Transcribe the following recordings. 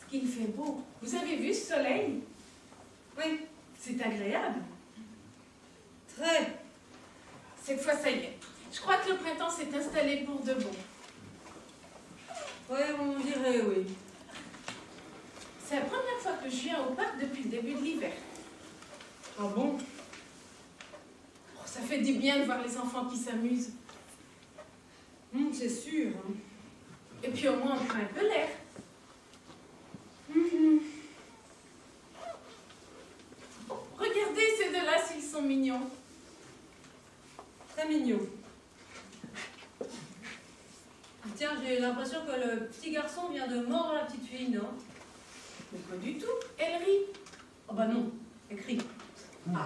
qu'il fait beau. Vous avez vu ce soleil? Oui. C'est agréable. Très. Cette fois, ça y est. Je crois que le printemps s'est installé pour de bon. Oui, on dirait, oui. C'est la première fois que je viens au parc depuis le début de l'hiver. Ah bon? Oh, ça fait du bien de voir les enfants qui s'amusent. C'est sûr. Et puis au moins, on prend un peu l'air. Oh, regardez ces deux-là, s'ils sont mignons. Très mignon. Tiens, j'ai l'impression que le petit garçon vient de mordre la petite fille, non? Mais pas du tout. Elle rit. Oh bah non, elle crie. Ah.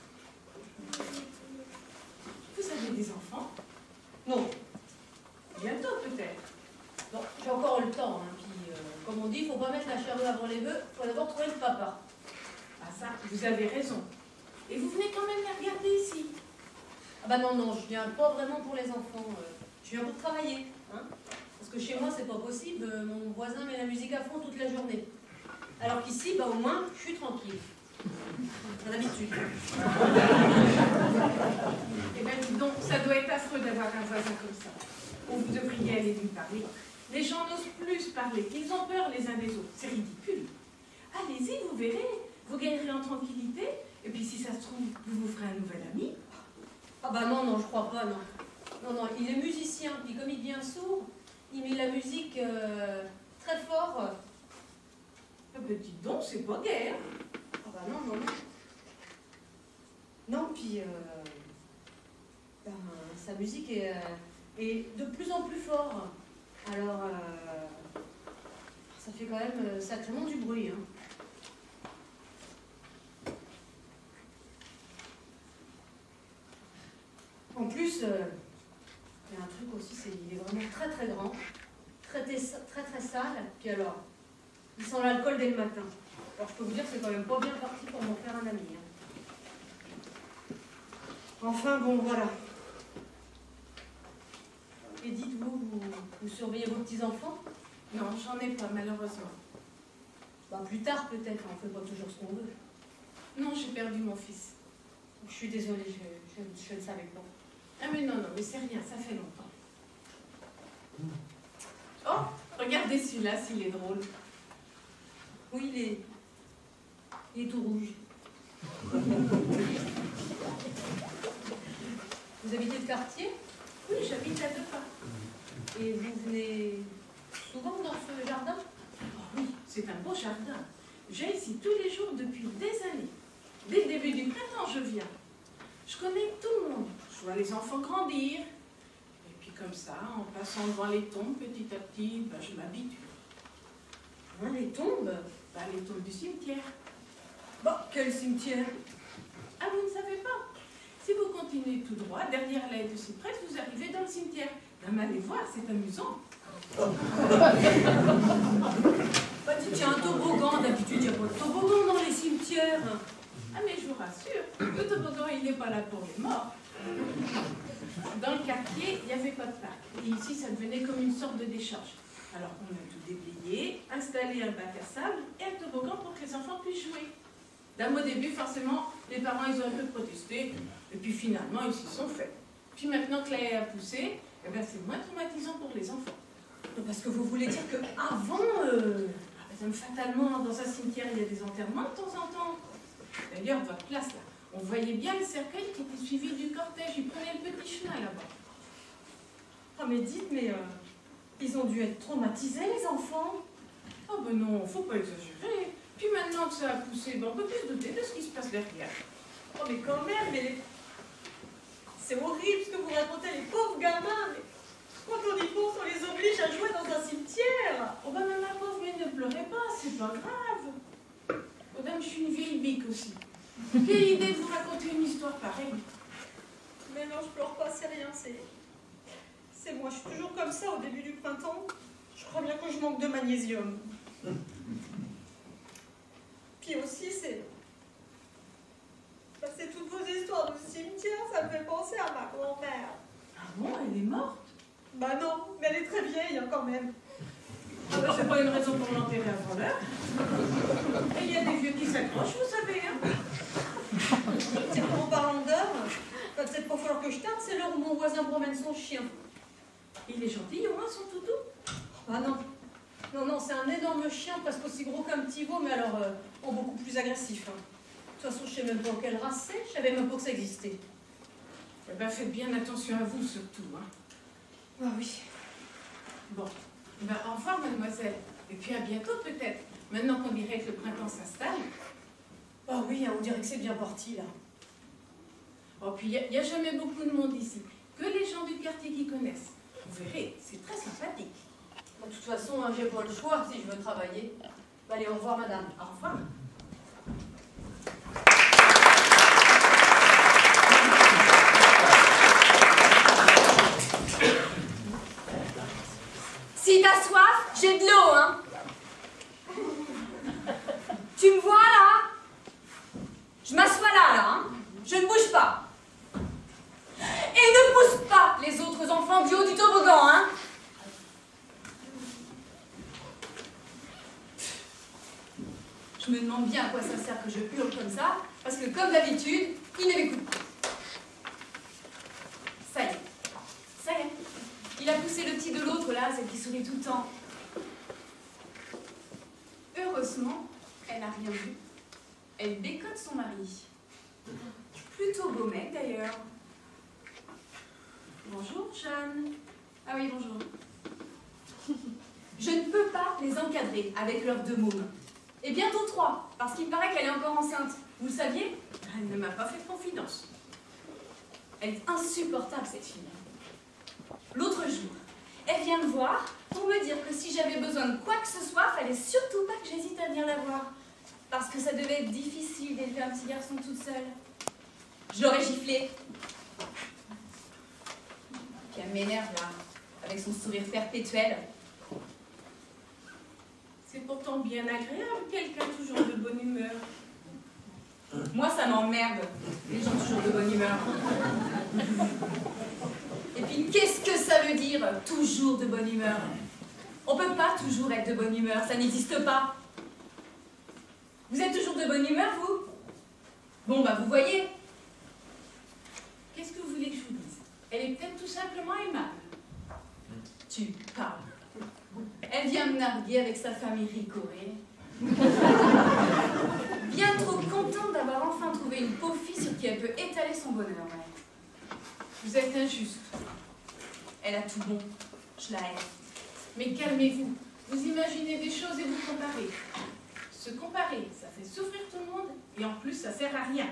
Vous avez des enfants? Non. Bientôt peut-être. Non, j'ai encore le temps. Hein. Puis, comme on dit, il ne faut pas mettre la charrue avant les bœufs, il faut d'abord trouver le papa. Ah ça, vous avez raison. Et vous venez quand même les regarder ici? Ah bah non, non, je viens pas vraiment pour les enfants. Je viens pour travailler. Hein. Parce que chez moi, c'est pas possible. Mon voisin met la musique à fond toute la journée. Alors qu'ici, bah, au moins, je suis tranquille. À l'habitude. Eh bien, dis donc, ça doit être affreux d'avoir un voisin comme ça. Vous devriez aller lui parler. Les gens n'osent plus se parler. Ils ont peur les uns des autres. C'est ridicule. Allez-y, vous verrez. Vous gagnerez en tranquillité. Et puis, si ça se trouve, vous vous ferez un nouvel ami. Ah bah non, non, je crois pas, non. Non, non, il est musicien. Puis comme il devient sourd, il met la musique très fort. Ah ben, dites donc, c'est pas gai, hein. Ah bah non, non, non. Non, puis ben, sa musique est de plus en plus fort. Alors, ça fait quand même sacrément du bruit. Hein. En plus, il y a un truc aussi, c'est qu'il est vraiment très très grand, très très sale. Puis alors, il sent l'alcool dès le matin. Alors je peux vous dire que c'est quand même pas bien parti pour m'en faire un ami. Hein. Enfin bon, voilà. Et dites-vous, vous surveillez vos petits-enfants? Non, j'en ai pas, malheureusement. Ben, plus tard peut-être, on ne fait pas toujours ce qu'on veut. Non, j'ai perdu mon fils. Je suis désolée, je ne savais pas. Ah mais non, non, mais c'est rien, ça fait longtemps. Oh, regardez celui-là, s'il est drôle. Oui, il est tout rouge. Vous habitez le quartier? Oui, j'habite à 2 pas. Et vous venez souvent dans ce jardin? Oh, oui, c'est un beau jardin. J'ai ici tous les jours depuis des années. Dès le début du printemps, je viens. Je connais tout le monde. Je vois les enfants grandir. Et puis comme ça, en passant devant les tombes, petit à petit, ben, je m'habitue. Hein, les tombes? Ben, les tombes du cimetière. Bon, quel cimetière? Ah, vous ne savez pas? Si vous continuez tout droit, derrière la haie de cyprès, vous arrivez dans le cimetière. Ben, allez voir, c'est amusant. Bah, il y a un toboggan, d'habitude, il n'y a pas de toboggan dans les cimetières. Ah, mais je vous rassure, le toboggan, il n'est pas là pour les morts. Dans le quartier, il n'y avait pas de parc. Et ici, ça devenait comme une sorte de décharge. Alors, on a tout déblayé, installé un bac à sable et un toboggan pour que les enfants puissent jouer. Au début, forcément, les parents, ils ont un peu protesté. Et puis finalement, ils s'y sont faits. Puis maintenant que la haie a poussé, eh ben, c'est moins traumatisant pour les enfants. Parce que vous voulez dire qu'avant... Fatalement, dans un cimetière, il y a des enterrements de temps en temps. D'ailleurs, votre place, là, on voyait bien le cercueil qui était suivi du cortège. Ils prenaient le petit chemin là-bas. Ah, mais dites, ils ont dû être traumatisés, les enfants. Oh ben non, faut pas exagérer. Puis maintenant que ça a poussé, ben, on peut plus se douter de ce qui se passe derrière. Oh, mais quand même, c'est horrible ce que vous racontez, les pauvres gamins. Mais quand on y pense, on les oblige à jouer dans un cimetière. Oh ben ma pauvre, mais ne pleurez pas, c'est pas grave. Madame, je suis une vieille bique aussi. Quelle idée de vous raconter une histoire pareille. Mais non, je pleure pas, c'est rien, c'est moi, je suis toujours comme ça au début du printemps. Je crois bien que je manque de magnésium. Puis aussi, c'est toutes vos histoires de cimetière, ça me fait penser à ma grand-mère. Ah bon, elle est morte? Bah non, mais elle est très vieille hein, quand même. Ah ben, c'est pas une raison pour l'enterrer avant l'heure. Et il y a des vieux qui s'accrochent, vous savez, hein. C'est en parlant d'heure, va peut-être pas falloir que je tarde, c'est l'heure où mon voisin promène son chien. Il est gentil, au moins, son toutou. Ah non. Non, non, c'est un énorme chien, presque aussi gros qu'un petit veau, mais alors beaucoup plus agressif. Hein. De toute façon, je sais même pas quelle race c'est, je savais même pas que ça existait. Eh ben, faites bien attention à vous, surtout, hein. Ah oui. Bon, ben, au revoir, mademoiselle. Et puis à bientôt, peut-être. Maintenant qu'on dirait que le printemps s'installe. Ah oui, hein, on dirait que c'est bien parti, là. Oh, puis il n'y a jamais beaucoup de monde ici. Que les gens du quartier qui connaissent. Vous verrez, c'est très sympathique. De toute façon, hein, j'ai pas le choix si je veux travailler. Allez, au revoir, madame. Au revoir. Si t'as soif, j'ai de l'eau, hein. Tu me vois là? Je m'assois là, hein. Je ne bouge pas. Et ne pousse pas les autres enfants du haut du toboggan, hein. Je me demande bien à quoi ça sert que je hurle comme ça, parce que comme d'habitude, il ne m'écoute pas. Ça y est. Ça y est. Il a poussé le petit de l'autre là, celle qui sourit tout le temps. Heureusement, elle n'a rien vu. Elle décote son mari. Plutôt beau mec d'ailleurs. Bonjour, Jeanne. Ah oui, bonjour. Je ne peux pas les encadrer avec leurs 2 mômes. Et bientôt 3, parce qu'il paraît qu'elle est encore enceinte. Vous le saviez? Elle ne m'a pas fait confiance. Elle est insupportable, cette fille. L'autre jour, elle vient me voir pour me dire que si j'avais besoin de quoi que ce soit, fallait surtout pas que j'hésite à venir la voir. Parce que ça devait être difficile d'élever un petit garçon toute seule. Je l'aurais giflé. Puis elle m'énerve là, avec son sourire perpétuel. C'est pourtant bien agréable, quelqu'un toujours de bonne humeur. Moi, ça m'emmerde, les gens toujours de bonne humeur. Et puis, qu'est-ce que ça veut dire, toujours de bonne humeur? On peut pas toujours être de bonne humeur, ça n'existe pas. Vous êtes toujours de bonne humeur, vous? Bon, bah, vous voyez. Qu'est-ce que vous voulez que je vous dise? Elle est peut-être tout simplement aimable. Tu parles. Elle vient me narguer avec sa famille ricorée. Bien trop contente d'avoir enfin trouvé une pauvre fille sur qui elle peut étaler son bonheur. Ouais. Vous êtes injuste. Elle a tout bon. Je la hais. Mais calmez-vous. Vous imaginez des choses et vous comparez. Se comparer, ça fait souffrir tout le monde et en plus, ça sert à rien.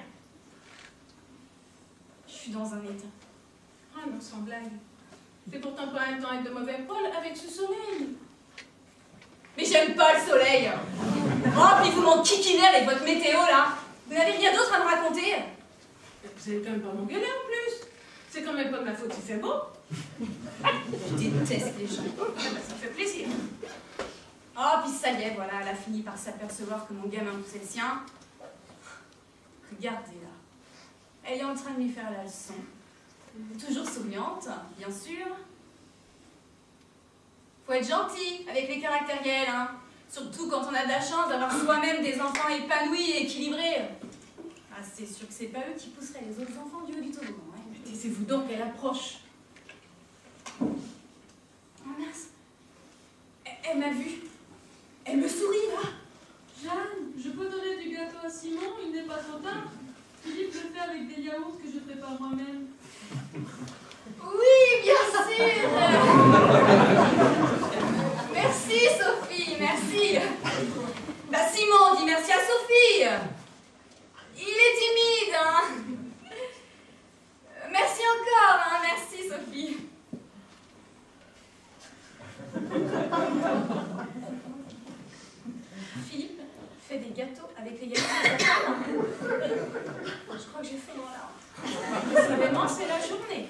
Je suis dans un état. Ah non, sans blague. C'est pourtant pas un temps être de mauvais pôle avec ce soleil. Mais j'aime pas le soleil. Oh, puis vous m'en kikinez avec votre météo, là. Vous n'avez rien d'autre à me raconter? Vous allez quand même pas m'engueuler en plus. C'est quand même pas de ma faute, il fait beau. Je déteste les gens. Ah ben, ça fait plaisir. Oh, puis ça y est, voilà, elle a fini par s'apercevoir que mon gamin poussait le sien. Regardez-la. Elle est en train de lui faire la leçon. Toujours souriante, bien sûr. Faut être gentil avec les caractériels, hein. Surtout quand on a de la chance d'avoir soi-même des enfants épanouis et équilibrés. Ah, c'est sûr que c'est pas eux qui pousseraient les autres enfants du haut du toboggan. Ouais. Taisez-vous donc, elle approche. Oh mince. Elle m'a vue. Elle me sourit, là. Jeanne, je peux donner du gâteau à Simon, il n'est pas trop tard. Philippe le fait avec des yaourts que je prépare moi-même. Oui, bien sûr. Merci, Sophie, merci. Bah, Simon dit merci à Sophie. Il est timide, hein. Merci encore, hein. Merci, Sophie. Philippe fait des gâteaux avec les yaourts de sa femme. Je crois que j'ai fait mon larme. Décidément, c'est la journée.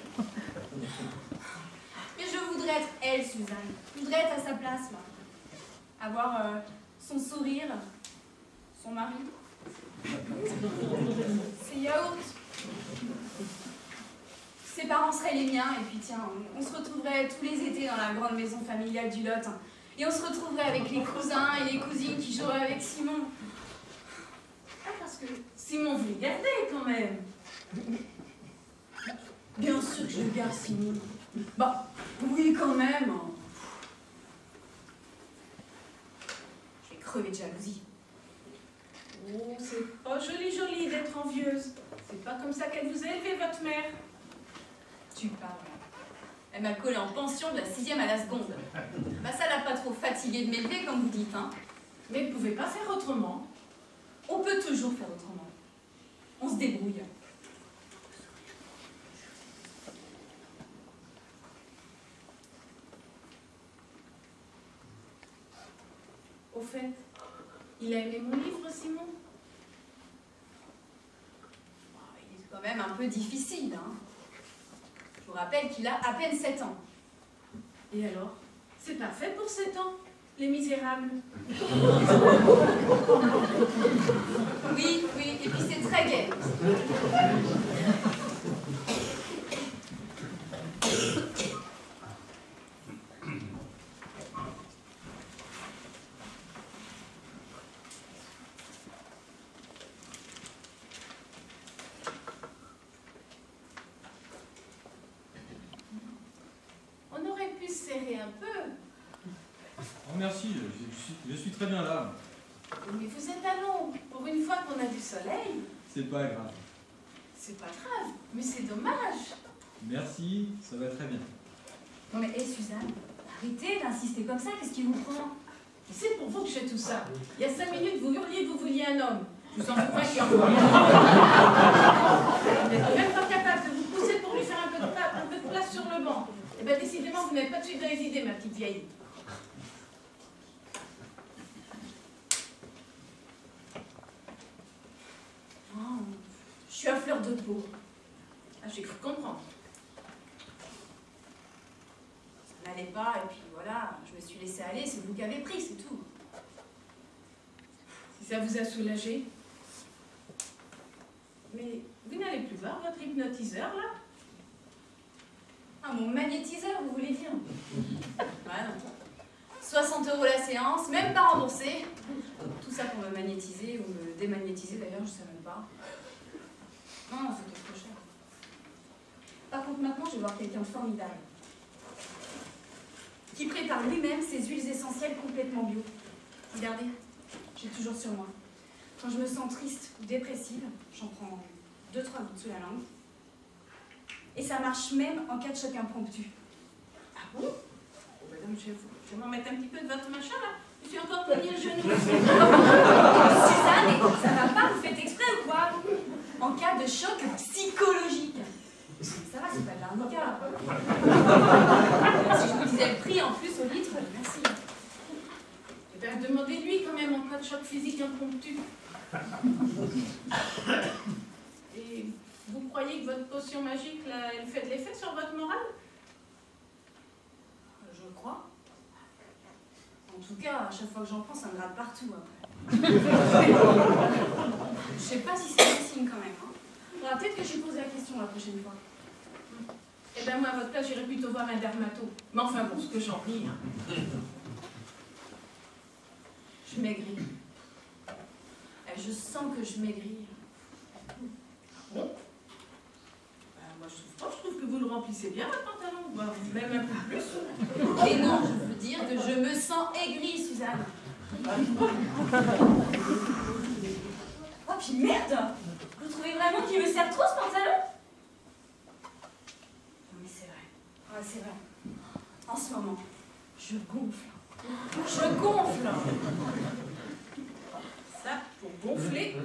Mais je voudrais être elle, Suzanne. Je voudrais être à sa place, là. Avoir son sourire, son mari, ses yaourts. Ses parents seraient les miens, et puis tiens, on se retrouverait tous les étés dans la grande maison familiale du Lot. Et on se retrouverait avec les cousins et les cousines qui joueraient avec Simon. Ah, parce que Simon, vous le gardez quand même. Bien sûr que je le garde, Simon. Bah, oui, quand même. Je vais crever de jalousie. Oh, c'est pas joli d'être envieuse. C'est pas comme ça qu'elle vous a élevé, votre mère. Tu parles. Elle m'a collé en pension de la 6e à la seconde. Bah ça l'a pas trop fatiguée de m'élever, comme vous dites, hein. Mais vous pouvez pas faire autrement. On peut toujours faire autrement. On se débrouille. Au fait, il a aimé mon livre, Simon? Il est quand même un peu difficile, hein. Je vous rappelle qu'il a à peine 7 ans. Et alors? C'est parfait pour 7 ans, Les Misérables. Oui, et puis c'est très gai. On aurait pu se serrer un peu. Oh merci, je suis très bien là. Mais vous êtes à l'ombre. Pour une fois qu'on a du soleil, C'est pas grave. c'est pas grave, mais c'est dommage. Merci, ça va très bien. Non mais, Suzanne, arrêtez d'insister comme ça, qu'est-ce qui vous prend? C'est pour vous que je fais tout ça. Il y a 5 minutes, vous hurliez que vous vouliez un homme. Je vous en fous pas qu'il en faut. Vous n'êtes même pas capable de vous pousser pour lui faire un peu de place sur le banc. Eh bien, décidément, vous n'avez pas de suite dans les idées, ma petite vieille. Oh, je suis à fleur de peau. Ah, j'ai cru comprendre. Ça n'allait pas, et puis voilà, je me suis laissée aller, c'est vous qui avez pris, c'est tout. Si ça vous a soulagé. Mais vous n'allez plus voir votre hypnotiseur, là? Ah, mon magnétiseur, vous voulez dire? Ouais, non. 60 € la séance, même pas remboursé. Tout ça pour me magnétiser, ou me démagnétiser d'ailleurs, je sais même pas. Non, c'était trop cher. Par contre, maintenant, je vais voir quelqu'un de formidable. Qui prépare lui-même ses huiles essentielles complètement bio. Regardez, j'ai toujours sur moi. Quand je me sens triste ou dépressive, j'en prends 2-3 gouttes sous la langue. Et ça marche même en cas de choc impromptu. Ah bon? Oh, madame, je vais m'en mettre un petit peu de votre machin, là. Je suis encore plié le genou. Suzanne, ça va pas, vous faites exprès ou quoi? En cas de choc psychologique. Ça va, c'est pas de l'handicap. Si je vous disais le prix en plus au litre, merci. Eh bien, demandez-lui quand même en cas de choc physique impromptu. Et vous croyez que votre potion magique, là, elle fait de l'effet sur votre morale? Je crois. En tout cas, à chaque fois que j'en prends, ça me gratte partout après. Je sais pas si c'est un signe quand même. Hein. Faudra peut-être que je lui pose la question la prochaine fois. Eh bien, moi, à votre place, j'irais plutôt voir un dermato. Mais enfin, bon, ce que j'en ris, hein. Je maigris. Je sens que je maigris. Bon. Moi, je trouve que vous le remplissez bien, votre pantalon. Voire même un peu plus. Et non, je veux dire que je me sens aigrie, Suzanne. Oh, puis merde! Vous trouvez vraiment qu'il me sert trop, ce pantalon? Non, mais c'est vrai. Ouais, c'est vrai. En ce moment, je gonfle. Je gonfle! Ça, pour gonfler.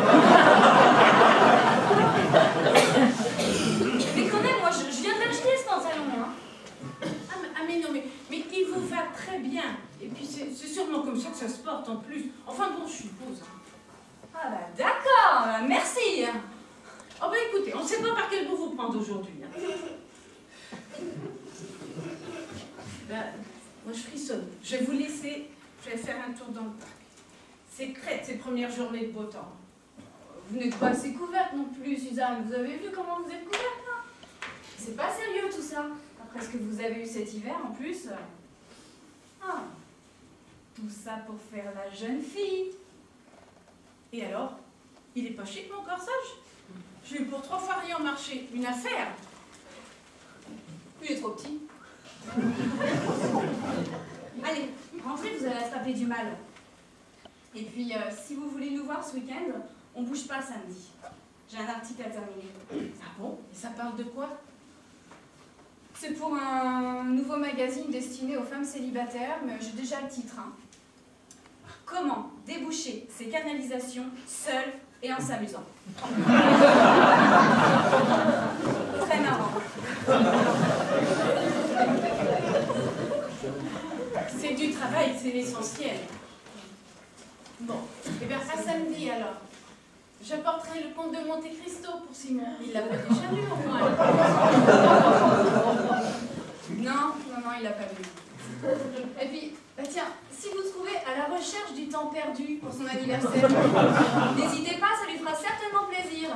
Mais quand même, moi, je viens de l'acheter, ce pantalon, hein. Mais non, mais il vous va très bien. Et puis, c'est sûrement comme ça que ça se porte en plus. Enfin, bon, je suppose. Ah bah d'accord, bah, merci. Oh bah écoutez, on ne sait pas par quel bout vous prendre aujourd'hui. Hein. Ben, moi je frissonne. Je vais vous laisser, je vais faire un tour dans le parc. C'est crête ces premières journées de beau temps. Vous n'êtes pas assez couverte non plus, Suzanne. Vous avez vu comment vous êtes couverte, là? C'est pas sérieux tout ça. Après ce que vous avez eu cet hiver en plus. Ah, Tout ça pour faire la jeune fille. Et alors? Il est pas chic mon corsage? J'ai eu pour 3 fois rien au marché. Une affaire. Il est trop petit. Allez, rentrez, vous allez attraper du mal. Et puis, si vous voulez nous voir ce week-end, on bouge pas samedi. J'ai un article à terminer. Ah bon? Et ça parle de quoi? C'est pour un nouveau magazine destiné aux femmes célibataires, mais j'ai déjà le titre. Hein. Comment déboucher ses canalisations seules et en s'amusant. Très marrant. C'est du travail, c'est l'essentiel. Bon, et bien à samedi alors. J'apporterai le conte de Monte Cristo pour Simon. Il l'a pas déjà lu au moins. Non, il l'a pas vu. Et puis, bah tiens, si vous trouvez à la recherche du temps perdu pour son anniversaire, n'hésitez pas, ça lui fera certainement plaisir.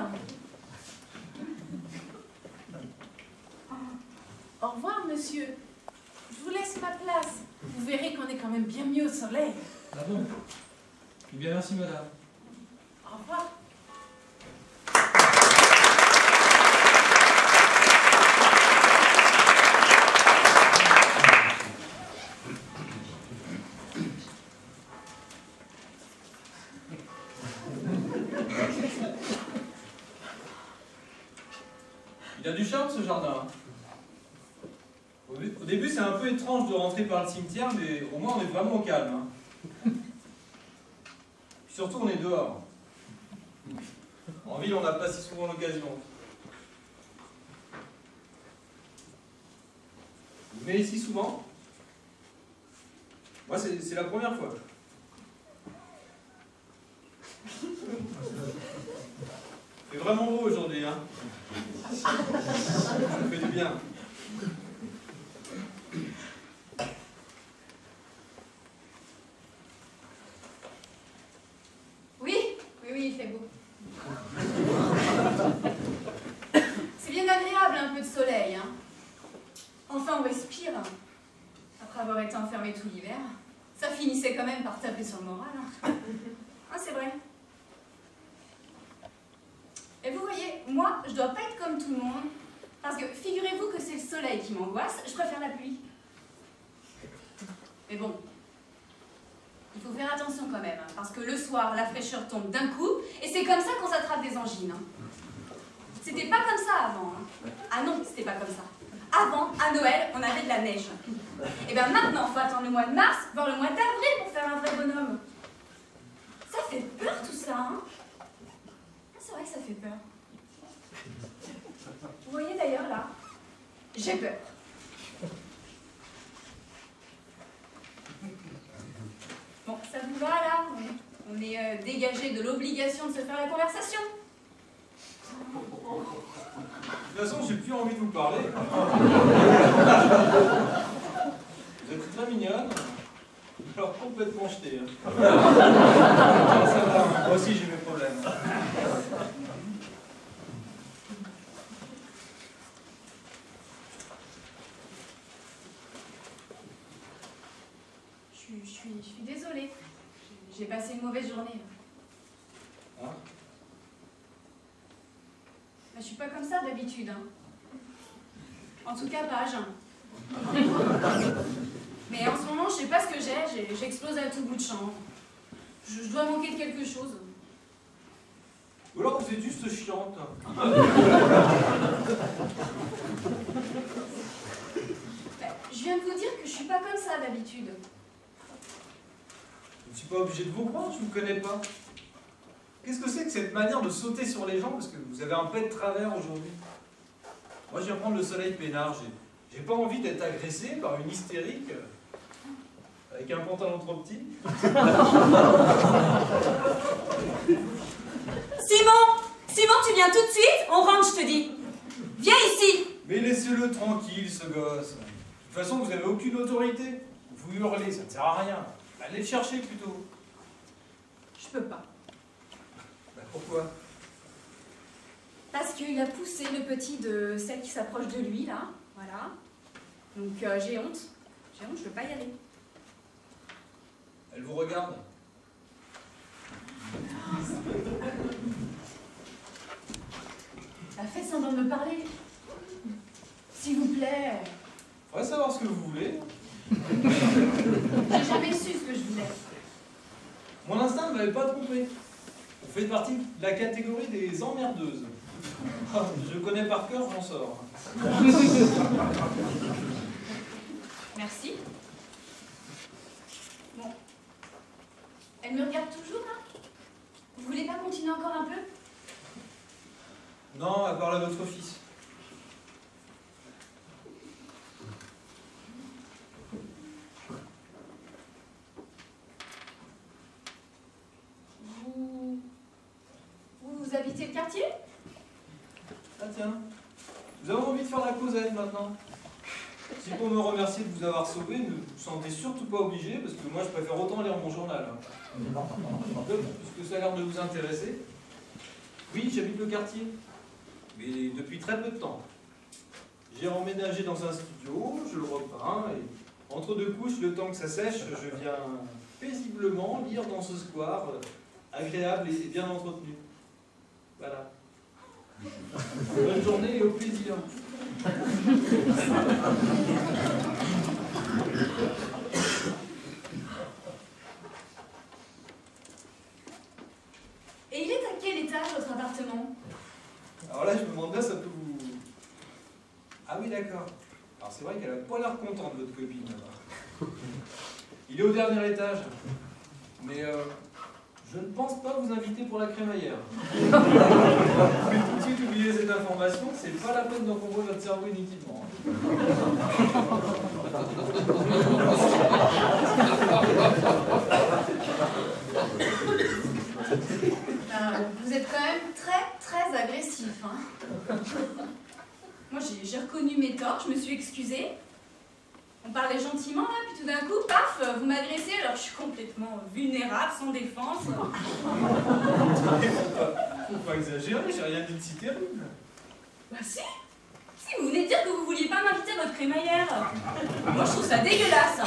Au revoir, monsieur. Je vous laisse ma place. Vous verrez qu'on est quand même bien mieux au soleil. Ah bon? Eh bien, merci, madame. Au revoir. Il a du charme, ce jardin. Au début, c'est un peu étrange de rentrer par le cimetière, mais au moins, on est vraiment au calme. Hein. Puis surtout, on est dehors. En ville, on n'a pas si souvent l'occasion. Vous venez ici souvent? Moi, c'est la première fois. C'est vraiment beau aujourd'hui, hein. Ça fait du bien. Oui, il fait beau. C'est bien agréable un peu de soleil, hein. Enfin, on respire. Après avoir été enfermé tout l'hiver, ça finissait quand même par taper sur le moral. Hein. Ah, c'est vrai. Et vous voyez, moi, je dois pas être comme tout le monde, parce que figurez-vous que c'est le soleil qui m'angoisse, je préfère la pluie. Mais bon, il faut faire attention quand même, hein, parce que le soir, la fraîcheur tombe d'un coup, et c'est comme ça qu'on s'attrape des angines. Hein. C'était pas comme ça avant. Hein. Ah non, c'était pas comme ça. Avant, à Noël, on avait de la neige. Et bien maintenant, il faut attendre le mois de mars, voire le mois d'avril pour faire un vrai bonhomme. Ça fait peur tout ça, hein? C'est vrai que ça fait peur. Vous voyez d'ailleurs là, j'ai peur. Bon, ça vous va là? On est dégagé de l'obligation de se faire la conversation. De toute façon, j'ai plus envie de vous parler. Vous êtes très mignonne, alors complètement jetée. Hein. Ça va, moi aussi j'ai mes problèmes. Je suis désolée. J'ai passé une mauvaise journée. Hein? Je suis pas comme ça d'habitude. Hein. En tout cas, pas à jeun. Mais en ce moment, je sais pas ce que j'ai. J'explose à tout bout de champ. Je dois manquer de quelque chose. Ou alors vous êtes juste chiante. Je viens de vous dire que je suis pas comme ça d'habitude. Je ne suis pas obligé de vous croire, je ne vous connais pas. Qu'est-ce que c'est que cette manière de sauter sur les gens parce que vous avez un pet de travers aujourd'hui? Moi, je viens prendre le soleil peinard. J'ai pas envie d'être agressé par une hystérique avec un pantalon trop petit. Simon, tu viens tout de suite? On rentre, je te dis. Viens ici. Mais laissez-le tranquille, ce gosse. De toute façon, vous n'avez aucune autorité. Vous hurlez, ça ne sert à rien. Allez le chercher plutôt. Je peux pas. Bah, pourquoi? Parce qu'il a poussé le petit de celle qui s'approche de lui, là. Voilà. Donc j'ai honte. J'ai honte, je peux pas y aller. Elle vous regarde. Faites semblant de me parler. S'il vous plaît. Faudrait savoir ce que vous voulez. J'ai jamais su ce que je voulais. Mon instinct ne m'avait pas trompé. Vous faites partie de la catégorie des emmerdeuses. Je connais par cœur, j'en sors. Merci. Bon. Elle me regarde toujours, là? Vous voulez pas continuer encore un peu? Non, à part là votre fils. Vous habitez le quartier? Ah tiens, vous avez envie de faire la causette maintenant? Si pour me remercier de vous avoir sauvé, ne vous sentez surtout pas obligé, parce que moi je préfère autant lire mon journal. Puisque ça a l'air de vous intéresser. Oui, j'habite le quartier, mais depuis très peu de temps. J'ai emménagé dans un studio, je le repeins, et entre deux couches, le temps que ça sèche, je viens paisiblement lire dans ce square, agréable et bien entretenu. Voilà. Bonne journée et au plaisir. Et il est à quel étage votre appartement? Alors là, je me demande bien, ça peut vous... Ah oui, d'accord. Alors c'est vrai qu'elle a pas l'air contente, votre copine. Il est au dernier étage. Mais je ne pense pas vous inviter pour la crémaillère. Je vais tout de suite oublier cette information, c'est pas la peine d'encombrer votre cerveau inutilement. Vous êtes quand même très agressif, hein. Moi, j'ai reconnu mes torts, je me suis excusée. On parlait gentiment, là, puis tout d'un coup, paf, vous m'agressez, alors je suis complètement vulnérable, sans défense. Faut pas exagérer, j'ai rien dit de si terrible. Bah si. Si, vous venez de dire que vous vouliez pas m'inviter à votre crémaillère. Moi, je trouve ça dégueulasse.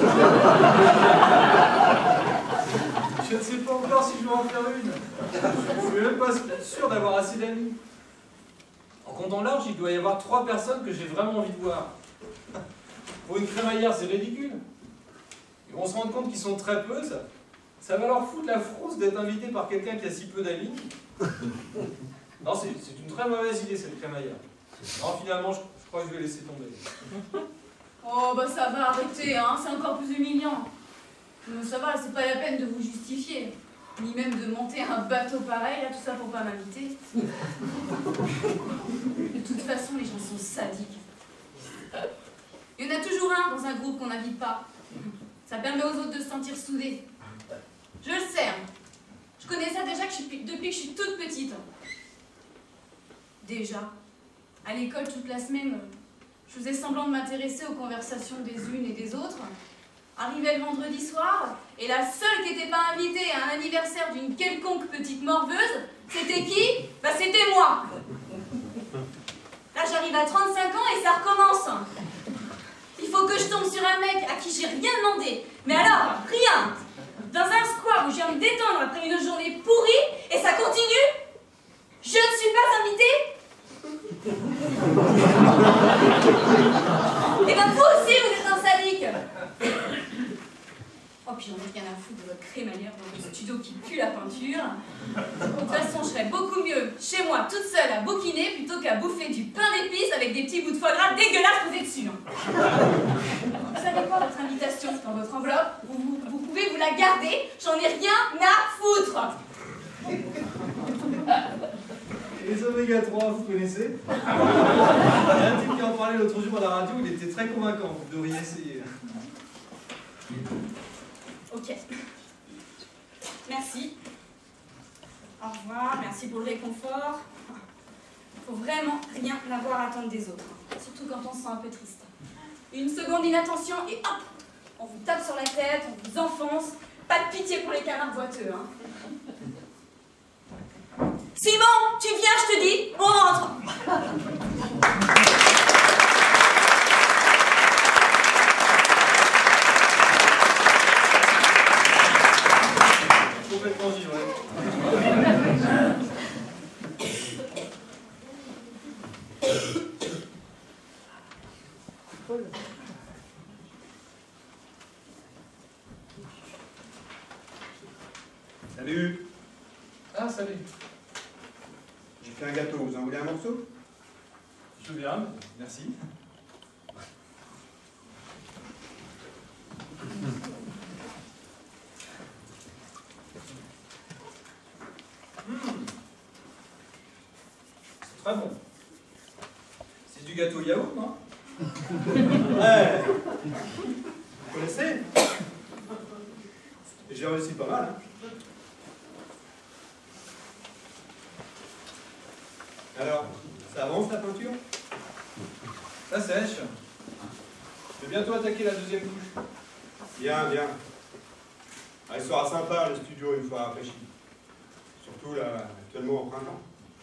Je ne sais pas encore si je vais en faire une. Je suis même pas sûr d'avoir assez d'amis. En comptant large, il doit y avoir 3 personnes que j'ai vraiment envie de voir. Pour une crémaillère, c'est ridicule. Ils vont se rendre compte qu'ils sont très peu, ça va leur foutre la frousse d'être invité par quelqu'un qui a si peu d'amis. Non, c'est une très mauvaise idée, cette crémaillère. Non, finalement, je crois que je vais laisser tomber. Oh, bah ça va, arrêter, hein, c'est encore plus humiliant. Ça va, c'est pas la peine de vous justifier. Ni même de monter un bateau pareil, là, tout ça pour pas m'inviter. De toute façon, les gens sont sadiques. Il y en a toujours un dans un groupe qu'on n'invite pas. Ça permet aux autres de se sentir soudés. Je le sais. Je connais ça déjà depuis que je suis toute petite. Déjà, à l'école toute la semaine, je faisais semblant de m'intéresser aux conversations des unes et des autres. Arrivait le vendredi soir, et la seule qui n'était pas invitée à un anniversaire d'une quelconque petite morveuse, c'était qui? Bah c'était moi. Là j'arrive à 35 ans et ça recommence. Il faut que je tombe sur un mec à qui j'ai rien demandé. Mais alors, rien. Dans un square où je viens me détendre après une journée pourrie, et ça continue. Je ne suis pas invitée. Et ben vous aussi, vous êtes un sadique. Oh, puis on n'a rien à foutre de votre crémaillère dans le studio qui pue la peinture. De toute façon, je serais beaucoup mieux chez moi, toute seule, à bouquiner, plutôt qu'à bouffer du pain d'épices avec des petits bouts de foie gras dégueulasses posés dessus. Vous savez quoi, votre invitation dans votre enveloppe, vous pouvez vous la garder, j'en ai rien à foutre. Les oméga 3, vous connaissez? Il y a un type qui en parlait l'autre jour à la radio, il était très convaincant, vous devriez essayer. Ok. Merci. Au revoir, merci pour le réconfort. Faut vraiment rien avoir à attendre des autres. Surtout quand on se sent un peu triste. Une seconde d'inattention et hop, on vous tape sur la tête, on vous enfonce. Pas de pitié pour les canards boiteux, hein. Simon, tu viens, je te dis, on rentre. Salut. Ah, salut. J'ai fait un gâteau, vous en voulez un morceau? Je veux bien, merci. C'est très bon. C'est du gâteau yaourt, non? Ouais. Vous connaissez? J'ai réussi pas mal. Hein. Alors, ça avance la peinture? Ça sèche. Je vais bientôt attaquer la deuxième couche. Bien, bien. Ah, il sera sympa le studio une fois rafraîchi. Surtout là, actuellement au printemps.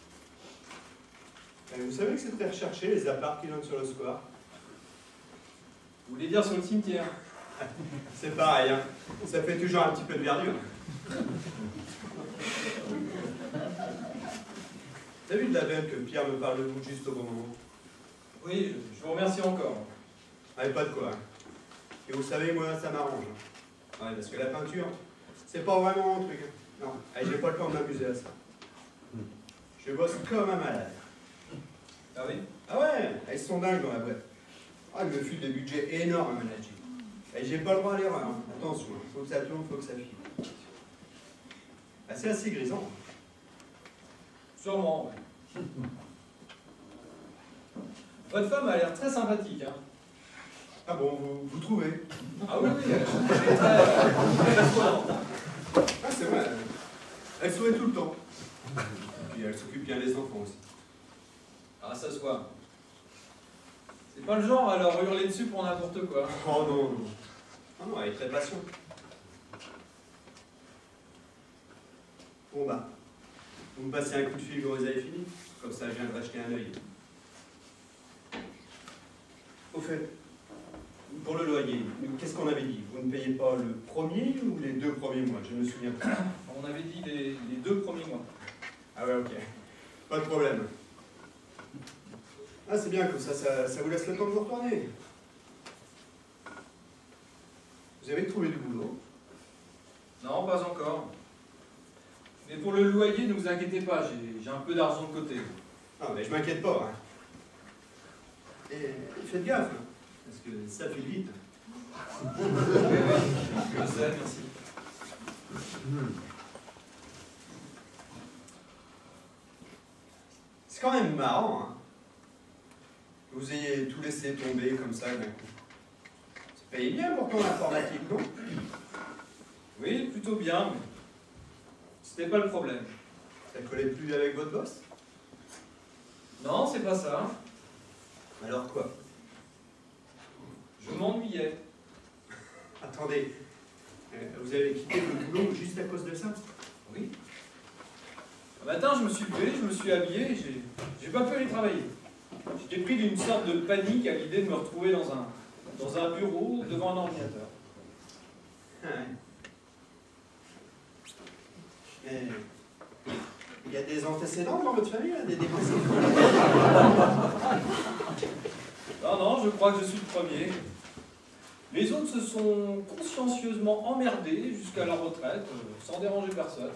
Et vous savez que c'est très recherché les apparts qui donnent sur le square? Vous voulez dire sur le cimetière? C'est pareil, hein. Ça fait toujours un petit peu de verdure. T'as vu de la veine que Pierre me parle de vous juste au bon moment? Oui, je vous remercie encore. Ah, pas de quoi. Hein. Et vous savez, moi, ça m'arrange. Hein. Ouais, parce que la peinture, c'est pas vraiment mon truc. Hein. Non, j'ai pas le temps de m'amuser à ça. Je bosse comme un malade. Ah oui? Ah ouais, ils sont dingues dans la boîte. Ah, ils me filent des budgets énormes à manager. Et j'ai pas le droit à l'erreur. Hein. Attention, il faut que ça tourne, il faut que ça file. Ah, c'est assez grisant. Sûrement, oui. Votre femme a l'air très sympathique, hein? Ah bon, vous trouvez? Ah oui, oui, elle est très souriante. Ah, c'est vrai. Elle sourit tout le temps. Et puis elle s'occupe bien des enfants aussi. Ah, ça se voit. C'est pas le genre à leur hurler dessus pour n'importe quoi. Oh non, non. Ah non, elle est très patiente. Bon bah, vous me passez un coup de fil quand vous avez fini. Comme ça, je viens de racheter un œil. Au fait, pour le loyer, qu'est-ce qu'on avait dit? Vous ne payez pas le premier ou les 2 premiers mois? Je me souviens pas. On avait dit les 2 premiers mois. Ah ouais, ok. Pas de problème. Ah, c'est bien, comme ça vous laisse le temps de vous retourner. Vous avez trouvé du boulot? Non, pas encore. Mais pour le loyer, ne vous inquiétez pas, j'ai un peu d'argent de côté. Ah, mais je m'inquiète pas. Hein. Et faites gaffe, hein, parce que ça file vite. Oui, oui, je sais, merci. C'est quand même marrant, hein, que vous ayez tout laissé tomber comme ça d'un coup. Ça paye bien pourtant l'informatique, non? Oui, plutôt bien, mais c'était pas le problème. Ça collait plus avec votre boss? Non, c'est pas ça. Alors quoi? Je m'ennuyais. Attendez, vous avez quitté le boulot juste à cause de ça? Oui. Un matin, je me suis levé, je me suis habillé, et j'ai pas pu aller travailler. J'étais pris d'une sorte de panique à l'idée de me retrouver dans un bureau devant un ordinateur. Ah ouais. Mais il y a des antécédents dans votre famille, là, des dépenses? Non, non, je crois que je suis le premier. Les autres se sont consciencieusement emmerdés jusqu'à leur retraite, sans déranger personne.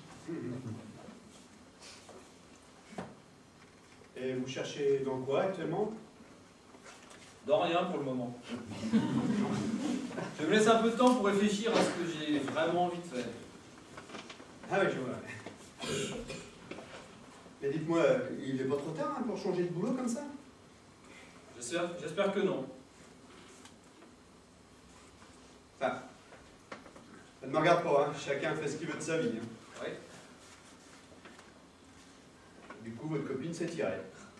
Et vous cherchez dans quoi actuellement? Dans rien pour le moment. Je me laisse un peu de temps pour réfléchir à ce que j'ai vraiment envie de faire. Ah oui, je vois. Mais dites-moi, il n'est pas trop tard hein, pour changer de boulot comme ça? J'espère que non. Enfin, ça ne me regarde pas, hein. Chacun fait ce qu'il veut de sa vie. Hein. Oui. Du coup, votre copine s'est tirée.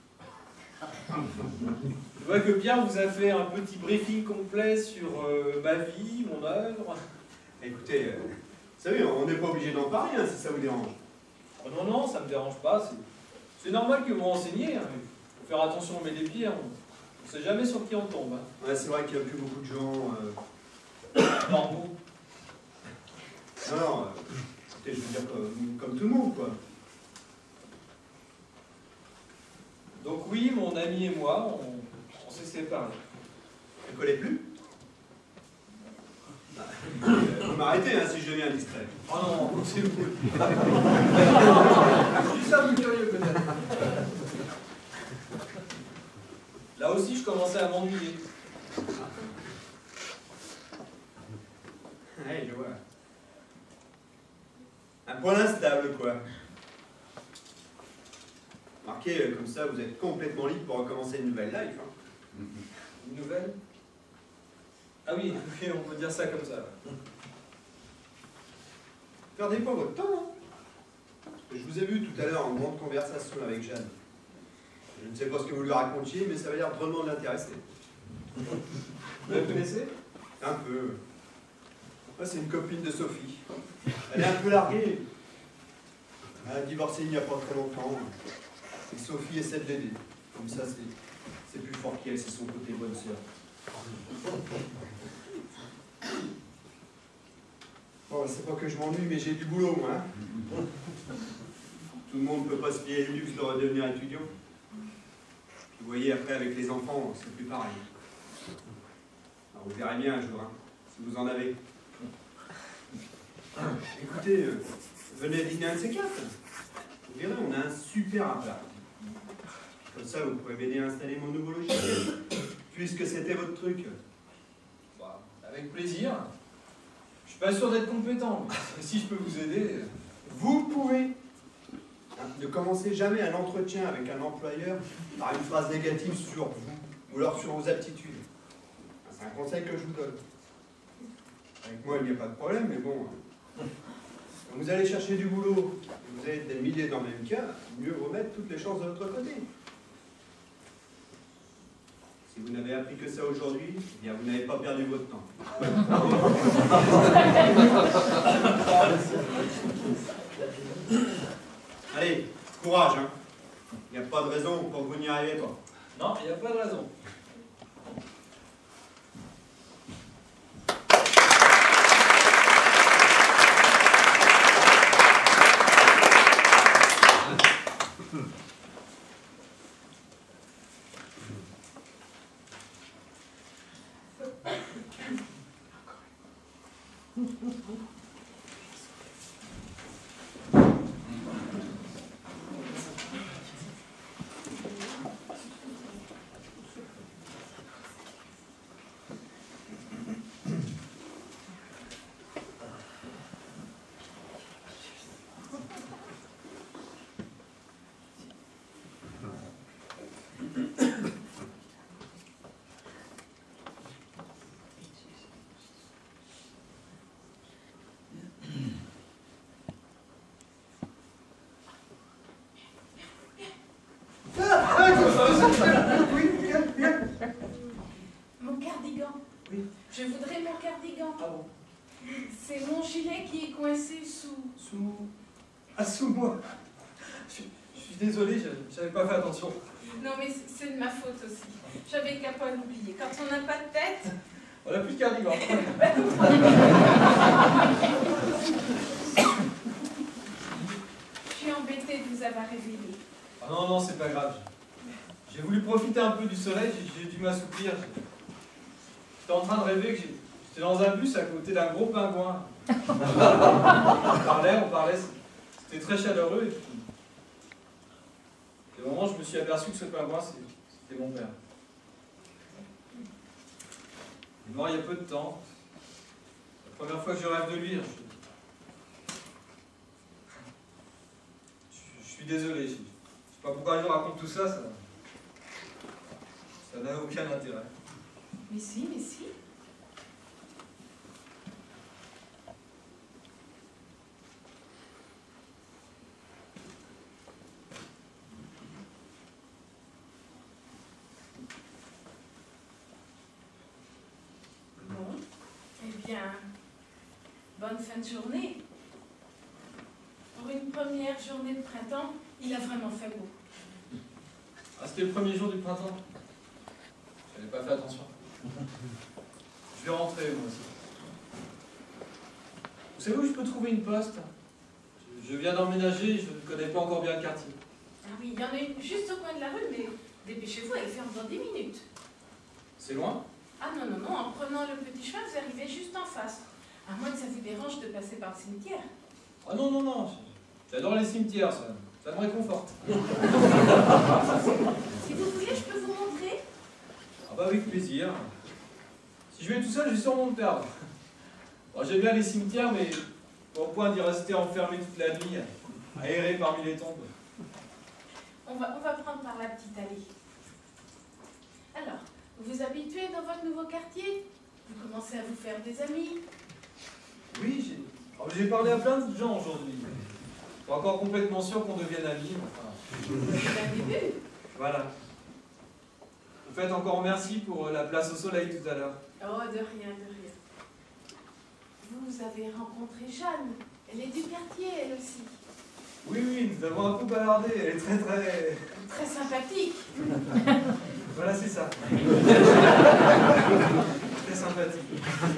Je vois que Pierre vous a fait un petit briefing complet sur ma vie, mon œuvre. Écoutez, vous savez, on n'est pas obligé d'en parler hein, si ça vous dérange. Oh non, non, ça me dérange pas. C'est normal que vous renseigniez. Hein. Il faut faire attention aux mêlées de pieds. On ne sait jamais sur qui on tombe. Hein. Ouais, c'est vrai qu'il n'y a plus beaucoup de gens... Normaux. Non, non, écoutez, je veux dire comme tout le monde, quoi. Donc oui, mon ami et moi, on s'est séparés. Ne collez plus? Vous m'arrêtez hein, si je deviens indiscret. Oh non, c'est vous. Je suis ça, vous curieux peut-être. Là aussi, je commençais à m'ennuyer. Ouais, je vois. Un point instable, quoi. Marquez, comme ça, vous êtes complètement libre pour recommencer une nouvelle life. Hein. Une nouvelle? Ah oui, oui, on peut dire ça comme ça. Perdez pas votre temps. Hein. Je vous ai vu tout à l'heure en grande conversation avec Jeanne. Je ne sais pas ce que vous lui racontiez, mais ça va l'air drôlement de l'intéresser. Vous la connaissez? Un peu. Moi, c'est une copine de Sophie. Elle est un peu larguée. Elle a divorcé il n'y a pas très longtemps. Et Sophie essaie de l'aider. Comme ça, c'est plus fort qu'elle, c'est son côté bonne sœur. Bon, c'est pas que je m'ennuie, mais j'ai du boulot, moi. Hein. Tout le monde ne peut pas se payer le luxe de redevenir étudiant. Vous voyez, après, avec les enfants, c'est plus pareil. Alors, vous verrez bien un jour, hein, si vous en avez. Écoutez, venez dîner un de ces quatre. Vous verrez, on a un super appart. Comme ça, vous pourrez m'aider à installer mon nouveau logiciel, puisque c'était votre truc. Bah, avec plaisir. Je suis pas sûr d'être compétent, mais si je peux vous aider... Vous pouvez. Ne commencez jamais un entretien avec un employeur par une phrase négative sur vous, ou alors sur vos aptitudes. C'est un conseil que je vous donne. Avec moi, il n'y a pas de problème, mais bon... Quand vous allez chercher du boulot, et vous avez des milliers dans le même cas, mieux vaut mettre toutes les chances de votre côté. Si vous n'avez appris que ça aujourd'hui, eh bien vous n'avez pas perdu votre temps. Allez, courage, hein. Il n'y a pas de raison pour que vous n'y arriviez pas. Non, il n'y a pas de raison. Mon cardigan. Oui. Je voudrais mon cardigan. Ah bon? C'est mon gilet qui est coincé sous... Ah, sous moi. Je suis désolé, j'avais pas fait attention. Non mais c'est de ma faute aussi. J'avais qu'à pas l'oublier. Quand on n'a pas de tête... On n'a plus de cardigan. Je suis embêtée de vous avoir réveillé. Ah non, non, c'est pas grave. J'ai voulu profiter un peu du soleil, j'ai dû m'assoupir. J'étais en train de rêver que j'étais dans un bus à côté d'un gros pingouin. On parlait, c'était très chaleureux. Et puis, au moment où je me suis aperçu que ce pingouin, c'était mon père. Il est mort il y a peu de temps. La première fois que je rêve de lui, je suis désolé. Je sais pas pourquoi je vous raconte tout ça, ça n'a aucun intérêt. Mais si, mais si. Bon, eh bien, bonne fin de journée. Pour une première journée de printemps, il a vraiment fait beau. Ah, c'était le premier jour du printemps. J'avais pas fait attention. Je vais rentrer, moi aussi. Vous savez où je peux trouver une poste? Je viens d'emménager, je ne connais pas encore bien le quartier. Ah oui, il y en a une juste au coin de la rue, mais dépêchez-vous, elle ferme dans 10 minutes. C'est loin? Ah non, non, non, en prenant le petit chemin, vous arrivez juste en face. À moins que ça vous dérange de passer par le cimetière. Ah non, non, non, j'adore les cimetières, ça me réconforte. Si vous voulez, je peux vous montrer. Ah bah avec plaisir. Si je vais tout seul, j'ai sûrement me perdre. Bon, j'aime bien les cimetières, mais pas au point d'y rester enfermé toute la nuit, à errer parmi les tombes. On va prendre par la petite allée. Alors, vous vous habituez dans votre nouveau quartier? Vous commencez à vous faire des amis? Oui, j'ai parlé à plein de gens aujourd'hui. Pas encore complètement sûr qu'on devienne amis, mais enfin... C'est un début. Voilà. Vous faites encore merci pour la place au soleil tout à l'heure. Oh, de rien, de rien. Vous avez rencontré Jeanne. Elle est du quartier, elle aussi. Oui, oui, nous avons un peu balardé. Elle est très, très... Très sympathique. Voilà, c'est ça. Très sympathique.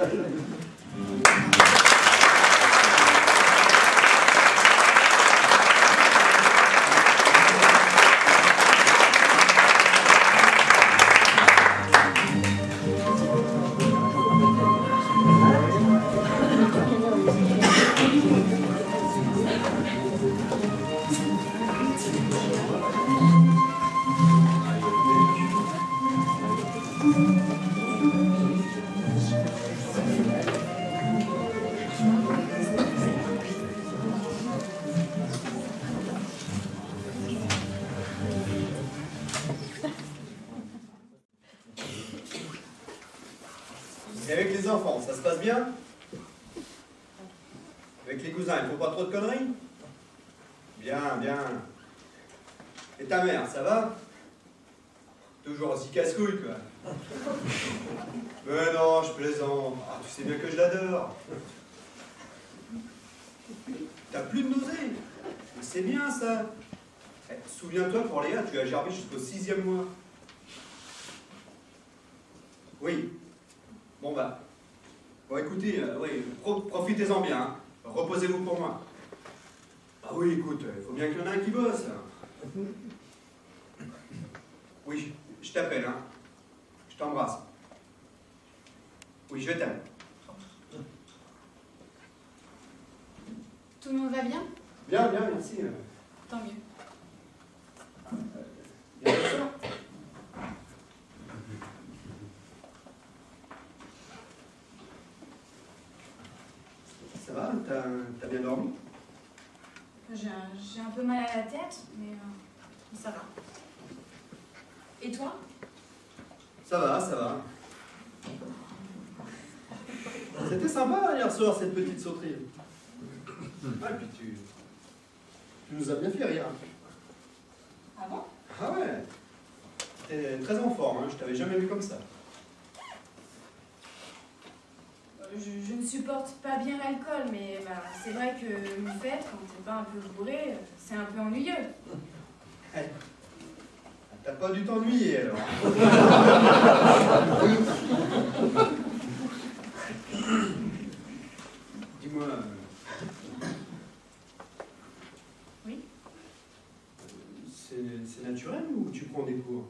Et avec les enfants, ça se passe bien? Avec les cousins, il faut pas trop de conneries? Bien, bien. Et ta mère, ça va? Toujours aussi casse-couille, quoi. Mais non, je plaisante. Ah, tu sais bien que je l'adore. T'as plus de nausées. Mais c'est bien, ça. Eh, souviens-toi, pour Léa, tu as gerbé jusqu'au 6e mois. Oui. Bon, bah. Bon, écoutez, oui, profitez-en bien. Hein. Reposez-vous pour moi. Ah oui, écoute, il faut bien qu'il y en ait un qui bosse. Oui, je t'appelle, hein. Je t'embrasse. Oui, je t'aime. Tout le monde va bien? Bien, bien, merci. Tant mieux. Bien sûr. Ça va? T'as bien dormi? J'ai un peu mal à la tête, mais ça va. Et toi? Ça va, ça va. C'était sympa hier soir, cette petite sauterie. Ah, et puis tu nous as bien fait rire. Ah bon? Ah ouais. T'es très en forme, hein. Je t'avais jamais vu comme ça. Je ne supporte pas bien l'alcool, mais bah, c'est vrai que une fête, quand t'es pas un peu bourré, c'est un peu ennuyeux. T'as pas dû t'ennuyer alors. Dis-moi. Oui? C'est naturel ou tu prends des cours?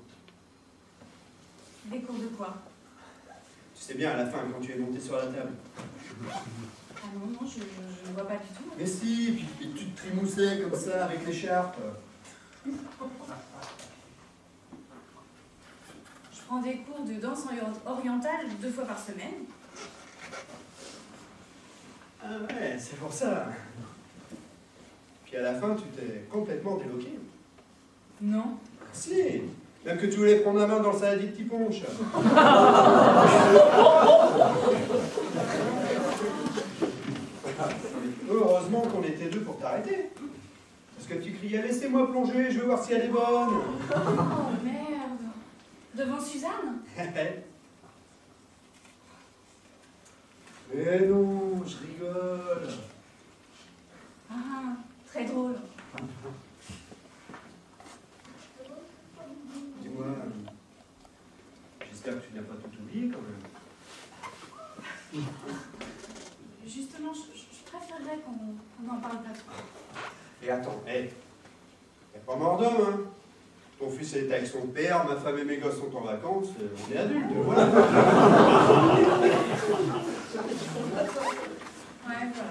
Des cours de quoi? Tu sais bien à la fin quand tu es monté sur la table. Ah non, non, je ne vois pas du tout. Mais si, puis tu te trimoussais comme ça avec l'écharpe. Je prends des cours de danse orientale 2 fois par semaine. Ah ouais, c'est pour ça. Puis à la fin, tu t'es complètement déloqué. Non. Si, même que tu voulais prendre la main dans le saladier de petit ponche. Heureusement qu'on était deux pour t'arrêter. Parce que tu criais, laissez-moi plonger, je veux voir si elle est bonne. Oh merde. Devant Suzanne? Mais non, je rigole. Ah, très drôle. Dis-moi, j'espère que tu n'as pas tout oublié quand même. Justement, je préférerais qu'on n'en parle pas trop. Et attends, t'es pas mort d'homme, hein? Ton fils est avec son père, ma femme et mes gosses sont en vacances, on est adultes, voilà. Ouais, voilà.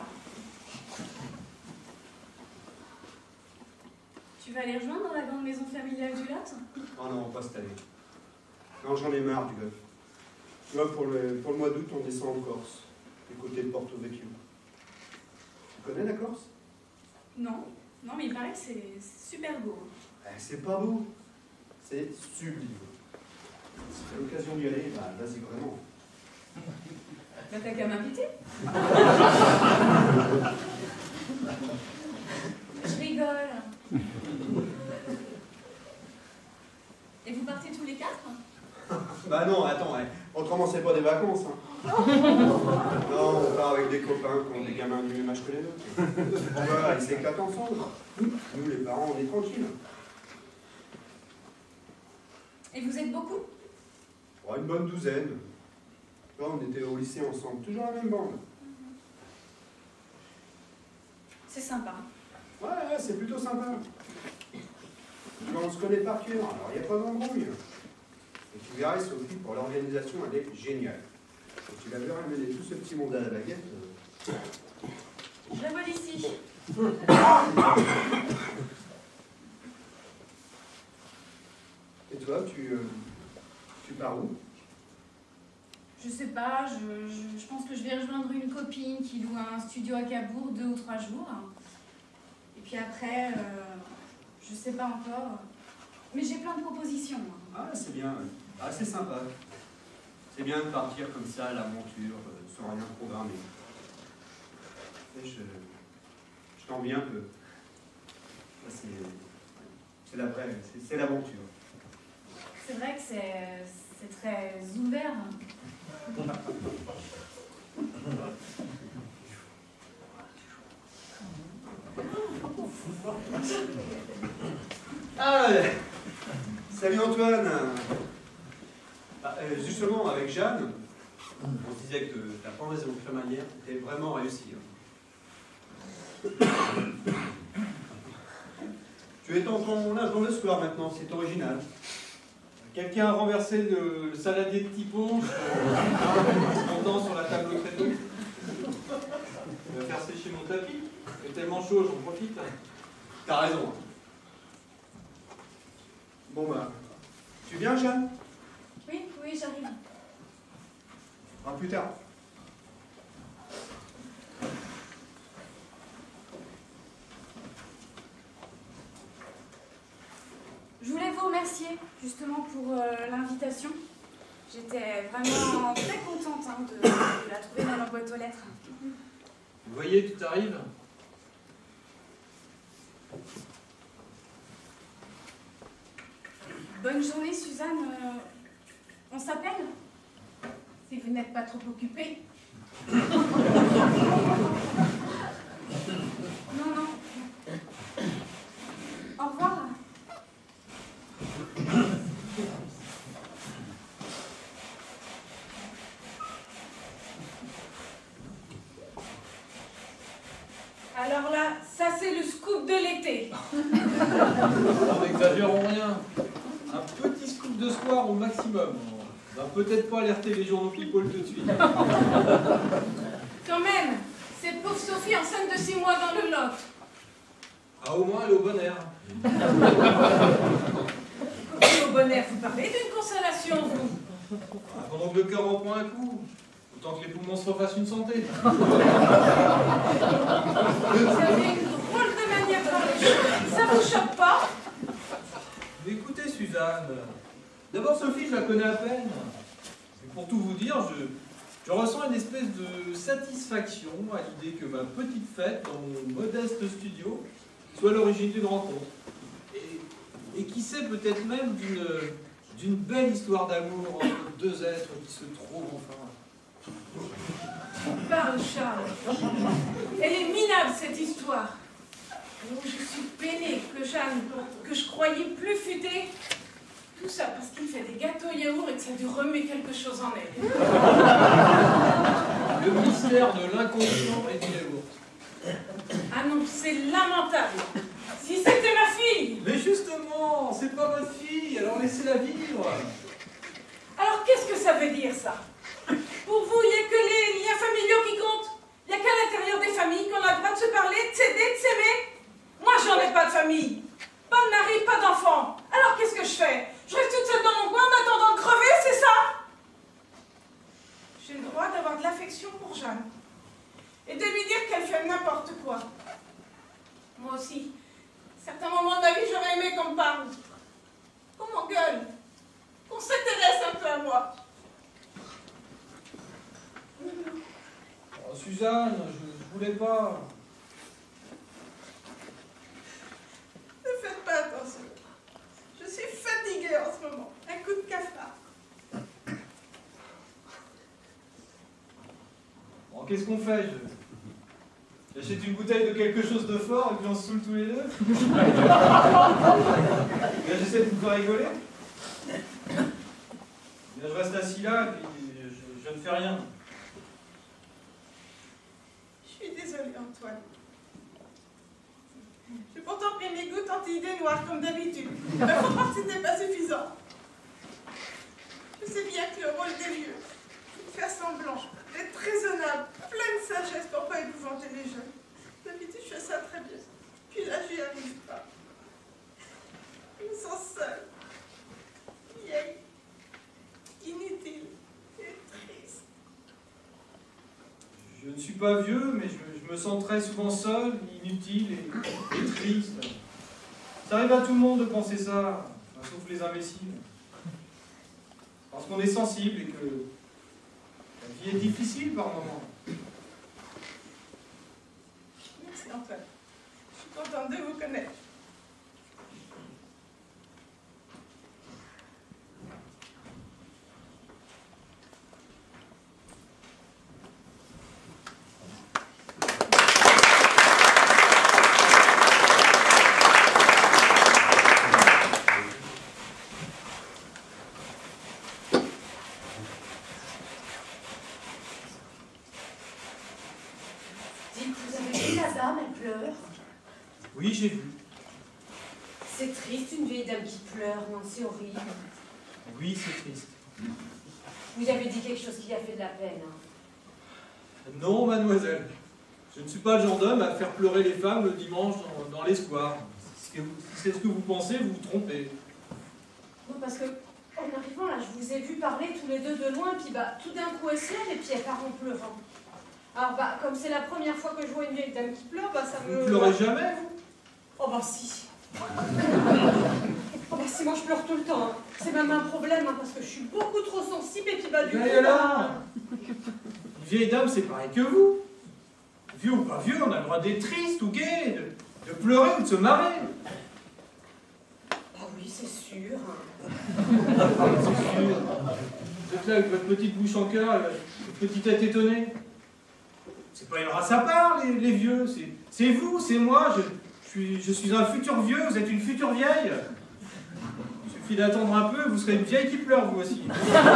Tu vas les rejoindre dans la grande maison familiale du Lot? Oh non, pas cette année. Non, j'en ai marre du golf. Tu vois, pour le mois d'août, on descend en Corse, du côté de Porto Vecchio. Tu connais la Corse? Non, non, mais il paraît que c'est super beau. C'est pas beau, c'est sublime. Si t'as l'occasion d'y aller, bah vas-y vraiment. Bah t'as qu'à m'inviter. Je rigole. Et vous partez tous les 4? Bah non, attends, autrement c'est pas des vacances. Hein. Non, on part avec des copains qui ont des gamins du même âge que les nôtres. Voilà, ils s'éclatent ensemble. Nous les parents, on est tranquilles. Et vous êtes beaucoup? Oh, une bonne douzaine. Là, on était au lycée ensemble, toujours la même bande. C'est sympa. Ouais, c'est plutôt sympa. On se connaît par cœur, alors il n'y a pas d'embrouille. Et tu verras, Sophie, pour l'organisation, elle est géniale. Et tu la verras mener tout ce petit monde à la baguette. Je la vole ici. Et toi, tu pars où? Je sais pas, je pense que je vais rejoindre une copine qui loue un studio à Cabourg 2 ou 3 jours. Et puis après, je sais pas encore. Mais j'ai plein de propositions. Ah, c'est bien. Ah, c'est sympa. C'est bien de partir comme ça à l'aventure, sans rien programmer. Je t'envie un peu. C'est la vraie, c'est l'aventure. C'est vrai que c'est très ouvert. Ah, salut Antoine. Justement, avec Jeanne, on se disait que ta pendaison crémaillère était vraiment réussie. Tu es en ton âge dans le square maintenant, c'est original. Quelqu'un a renversé le saladier de Tipon en montant sur la table au créneau. Je vais faire sécher mon tapis. Il est tellement chaud, j'en profite. T'as raison. Bon bah, tu viens Jeanne? Oui, oui, j'arrive. À plus tard. Je voulais vous remercier justement pour l'invitation. J'étais vraiment très contente de la trouver dans ma boîte aux lettres. Vous voyez, tout arrive. Bonne journée, Suzanne. On s'appelle? Si vous n'êtes pas trop occupée. Non, non. Au revoir. Alors là, ça c'est le scoop de l'été. N'exagérons rien. Un petit scoop de square au maximum. On va peut-être pas alerter les journaux people tout de suite. Quand même, cette pauvre Sophie enceinte de 6 mois dans le Lot. Ah, au moins elle est au bon air. Sophie au bon air, vous parlez d'une consolation, vous. Ah, pendant que le cœur en prend un coup, autant que les poumons se refassent une santé. Vous avez une drôle de manière de parler. Ça vous choque pas? Mais écoutez, Suzanne, d'abord Sophie, je la connais à peine. Et pour tout vous dire, je ressens une espèce de satisfaction à l'idée que ma petite fête dans mon modeste studio soit l'origine d'une rencontre. Et qui sait, peut-être même d'une belle histoire d'amour entre deux êtres qui se trouvent enfin. Parle, Charles. Elle est minable, cette histoire. Alors, je suis peinée que Jeanne, que je croyais plus futée, tout ça parce qu'il fait des gâteaux yaourt et que ça a dû remuer quelque chose en elle. Le mystère de l'inconscient et du yaourt. Ah non, c'est lamentable. Si c'était ma fille! Mais justement, c'est pas votre fille, alors laissez-la vivre. Alors qu'est-ce que ça veut dire ça? Pour vous, il n'y a que les liens familiaux qui comptent. Il n'y a qu'à l'intérieur des familles qu'on a le droit de se parler, de s'aider, de s'aimer. Moi, j'en ai pas de famille. Pas de mari, pas d'enfant. Alors qu'est-ce que je fais? Je reste toute seule dans mon coin en attendant de crever, c'est ça? J'ai le droit d'avoir de l'affection pour Jeanne. Et de lui dire qu'elle fait n'importe quoi. Moi aussi, à certains moments de ma vie, j'aurais aimé qu'on me parle. Qu'on m'engueule. Qu'on s'intéresse un peu à moi. Oh, Suzanne, je voulais pas. Ne faites pas attention. Je suis fatiguée en ce moment. Un coup de cafard. Bon, qu'est-ce qu'on fait? J'achète une bouteille de quelque chose de fort et puis on se saoule tous les deux. Là, j'essaie de vous faire rigoler. Là, je reste assis là et puis je ne fais rien. Je suis désolée, Antoine. J'ai pourtant pris mes gouttes anti-idées noires, comme d'habitude. Mais faut croire que c'était pas suffisant. Je sais bien que le rôle des vieux, c'est de faire semblant, d'être raisonnable, plein de sagesse pour pas épouvanter les jeunes. D'habitude, je fais ça très bien. Puis là, j'y arrive pas. Je me sens seule, vieille, inutile et triste. Je ne suis pas vieux, mais je me sens très souvent seul, inutile et triste. Ça arrive à tout le monde de penser ça, enfin, sauf les imbéciles. Parce qu'on est sensible et que la vie est difficile par moments. Merci Antoine. Je suis contente de vous connaître. Oui, j'ai vu. C'est triste, une vieille dame qui pleure, non, c'est horrible. Oui, c'est triste. Vous avez dit quelque chose qui a fait de la peine, hein. Non, mademoiselle. Je ne suis pas le genre d'homme à faire pleurer les femmes le dimanche dans les squares. Si c'est ce que vous pensez, vous vous trompez. Non, parce que, en arrivant là, je vous ai vu parler tous les deux de loin, puis bah, tout d'un coup elle se lève et puis elle part en pleurant. Alors bah, comme c'est la première fois que je vois une vieille dame qui pleure, bah ça me... Vous ne pleurez jamais, vous? Oh bah si. Oh bah si, moi je pleure tout le temps, hein. C'est même un problème, hein, parce que je suis beaucoup trop sensible et puis bah du coup... Mais alors, une vieille dame, c'est pareil que vous. Vieux ou pas vieux, on a le droit d'être triste ou gai, de pleurer ou de se marrer. Ah oui, c'est sûr. C'est sûr. Vous êtes là avec votre petite bouche en cœur, et votre petite tête étonnée. C'est pas une race à part, les vieux. C'est vous, c'est moi. Je suis un futur vieux, vous êtes une future vieille. Il suffit d'attendre un peu, vous serez une vieille qui pleure, vous aussi.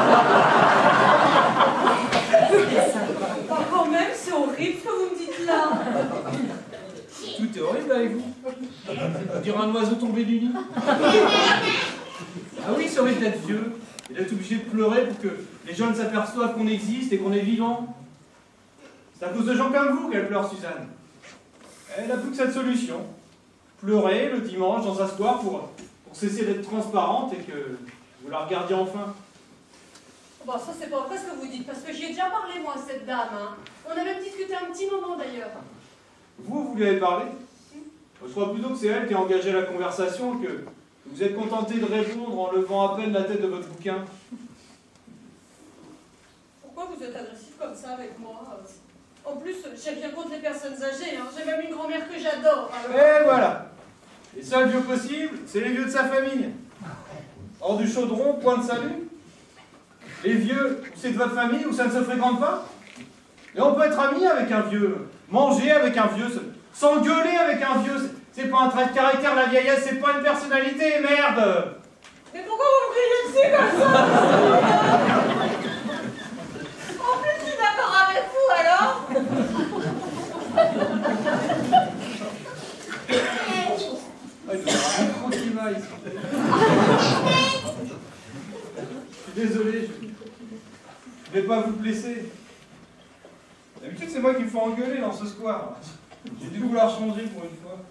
Oh, quand même, c'est horrible ce que vous me dites là. Tout est horrible avec vous. On dirait un oiseau tombé du nid. Ah oui, c'est horrible d'être vieux et d'être obligé de pleurer pour que les gens s'aperçoivent qu'on existe et qu'on est vivant. C'est à cause de gens comme vous qu'elle pleure, Suzanne. Elle n'a plus que cette solution. Pleurer le dimanche dans un square pour cesser d'être transparente et que vous la regardiez enfin. Bon, ça c'est pas vrai ce que vous dites, parce que j'y ai déjà parlé moi à cette dame, hein. On a même discuté un petit moment d'ailleurs. Vous lui avez parlé? Je crois plutôt que c'est elle qui a engagé la conversation, que vous êtes contenté de répondre en levant à peine la tête de votre bouquin. Pourquoi vous êtes agressif comme ça avec moi? En plus, j'ai rien contre les personnes âgées, hein. J'ai même une grand-mère que j'adore. Alors... Et voilà. Les seuls vieux possibles, c'est les vieux de sa famille. Hors du chaudron, point de salut. Les vieux, c'est de votre famille ou ça ne se fréquente pas? Et on peut être ami avec un vieux, manger avec un vieux, s'engueuler avec un vieux. C'est pas un trait de caractère, la vieillesse, c'est pas une personnalité, merde! Mais pourquoi vous me criez dessus comme ça? En plus, je suis d'accord avec vous, alors? Ah, il doit y avoir un micro qui va ici. attendez, je vais pas vous blesser. D'habitude, c'est moi qui me fais engueuler dans ce square. J'ai dû vouloir changer pour une fois.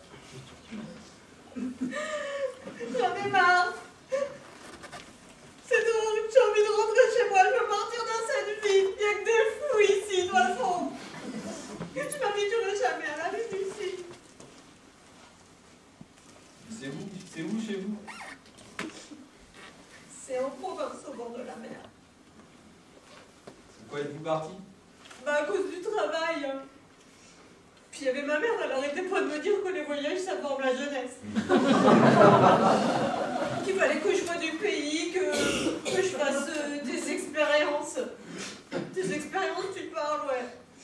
J'en ai marre. C'est horrible, j'ai envie de rentrer chez moi, je veux partir de cette vie. Il n'y a que des fous ici, de toute façon. Tu m'habitueras jamais à la vie ici. C'est où chez vous? C'est en province, au bord de la mer. Pourquoi êtes-vous parti? Bah à cause du travail. Puis il y avait ma mère, elle arrêtait pas de me dire que les voyages ça forme la jeunesse. Qu'il fallait que je voie du pays, que je fasse des expériences. Des expériences, tu parles, ouais.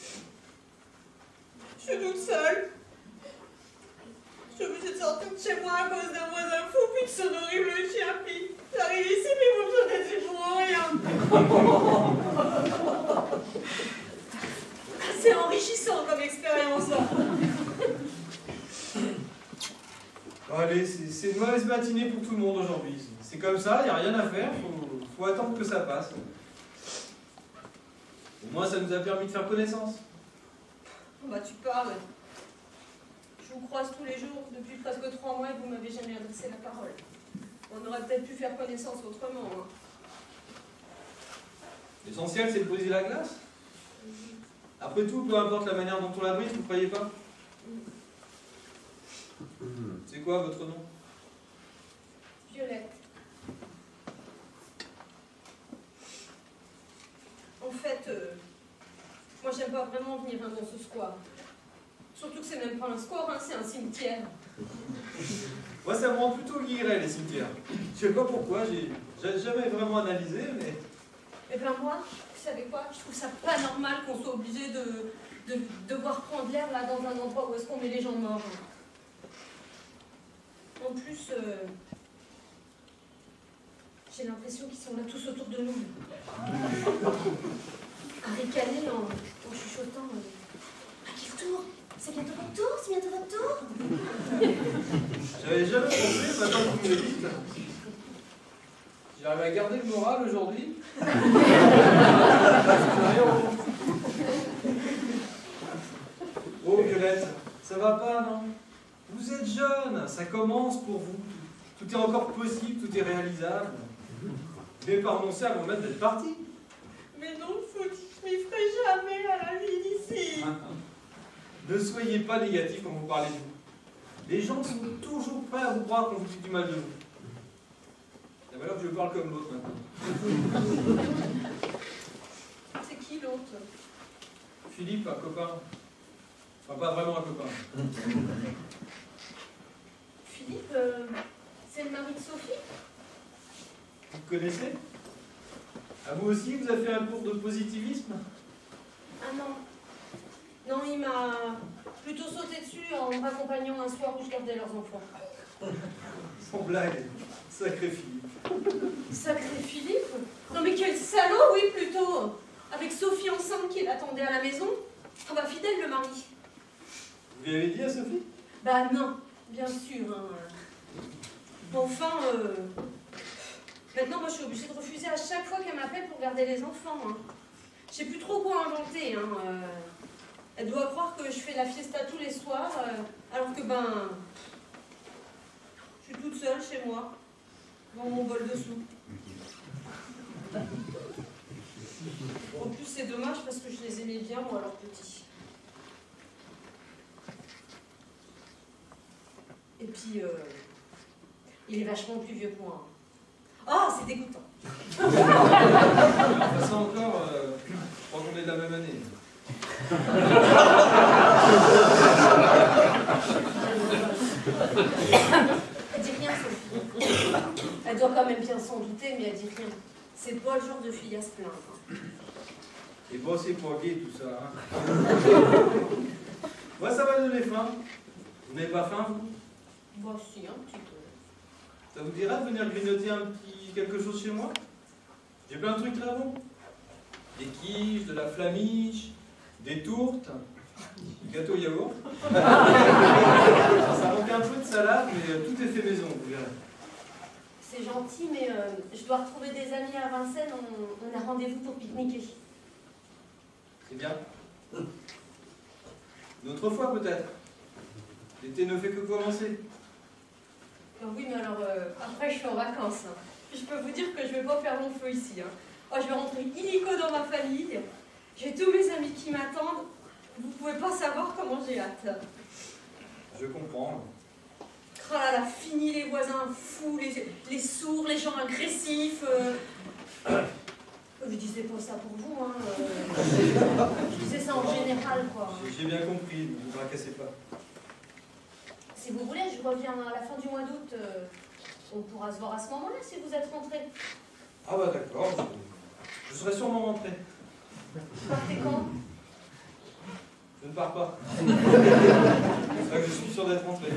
Je suis toute seule. Je suis obligée de sortir de chez moi à cause d'un voisin fou, puis de son horrible chien, puis j'arrive ici, mais vous me donnez du pour rien. C'est enrichissant comme expérience. Bon, allez, c'est une mauvaise matinée pour tout le monde aujourd'hui. C'est comme ça, il n'y a rien à faire, faut attendre que ça passe. Au moins, ça nous a permis de faire connaissance. Bah tu parles. Je vous croise tous les jours depuis presque 3 mois et vous m'avez jamais adressé la parole. On aurait peut-être pu faire connaissance autrement. Hein. L'essentiel, c'est de briser la glace. Après tout, peu importe la manière dont on la brise, vous ne croyez pas? C'est quoi votre nom? Violette. En fait, moi j'aime pas vraiment venir dans ce square. Surtout que c'est même pas un square, hein, c'est un cimetière. Moi, ça me rend plutôt guilleret, les cimetières. Je sais pas pourquoi, j'ai jamais vraiment analysé, mais... Eh ben moi, vous savez quoi? Je trouve ça pas normal qu'on soit obligé de devoir prendre l'air là dans un endroit où est-ce qu'on met les gens morts. En plus, j'ai l'impression qu'ils sont là tous autour de nous. À ricaner en chuchotant. À quel tour? C'est bientôt votre tour? C'est bientôt votre tour? J'avais jamais pensé, maintenant que vous me le dites. J'arrive à garder le moral aujourd'hui. Oh Violette, ça va pas, non? Vous êtes jeune, ça commence pour vous. Tout est encore possible, tout est réalisable. Vous n'avez pas renoncé à vous mettre d'être parti. Mais non, Fouti, je m'y ferai jamais à la vie d'ici. Ne soyez pas négatif quand vous parlez de vous. Les gens sont toujours prêts à vous croire quand vous dites du mal de vous. Ça va alors que je parle comme l'autre maintenant. C'est qui l'autre? Philippe, un copain. Enfin, pas vraiment un copain. Philippe, c'est le mari de Sophie? Vous le connaissez? À vous aussi, vous avez fait un cours de positivisme? Ah non. Non, il m'a plutôt sauté dessus en m'accompagnant un soir où je gardais leurs enfants. Sans blague. Sacré Philippe. Sacré Philippe? Non mais quel salaud, oui, plutôt. Avec Sophie enceinte qui l'attendait à la maison. Ah bah fidèle le mari. Vous lui avez dit à Sophie? Bah non, bien sûr. Hein. Enfin, maintenant moi je suis obligée de refuser à chaque fois qu'elle m'appelle pour garder les enfants. Hein. Je sais plus trop quoi inventer. Hein. Elle doit croire que je fais la fiesta tous les soirs, alors que ben, je suis toute seule chez moi, dans mon bol de soupe. En plus c'est dommage parce que je les aimais bien moi alors petits. Et puis, il est vachement plus vieux que moi. Ah, c'est dégoûtant. Alors, ça encore, je crois qu'on est de la même année. Elle dit rien, Sophie. Elle doit quand même bien s'en douter, mais elle dit rien. C'est pas le genre de fille à se plaindre. Et bon, c'est pas gay tout ça. Hein. Moi, ça m'a donné faim. Vous n'avez pas faim, vous? Bah si, un petit peu. Ça vous dirait de venir grignoter quelque chose chez moi? J'ai plein de trucs là bon. Des quiches, de la flamiche, des tourtes, du gâteau au yaourt. Ça manque un peu de salade, mais tout est fait maison, vous verrez. c'est gentil, mais je dois retrouver des amis à Vincennes. On a rendez-vous pour pique-niquer. C'est bien. Une autre fois peut-être. L'été ne fait que commencer. Oui, mais alors, après, je suis en vacances. Hein. Je peux vous dire que je vais pas faire mon feu ici. Hein. Oh, je vais rentrer illico dans ma famille. J'ai tous mes amis qui m'attendent. Vous pouvez pas savoir comment j'ai hâte. Je comprends. Oh là là, fini les voisins fous, les sourds, les gens agressifs. Je disais pas ça pour vous, hein. Je disais ça en général, quoi. J'ai bien compris, ne vous tracassez pas. Si vous voulez, je reviens à la fin du mois d'août. On pourra se voir à ce moment-là si vous êtes rentrés. Ah bah d'accord, je serai sûrement rentré. Vous partez quand? Je ne pars pas. C'est vrai que je suis sûr d'être rentré.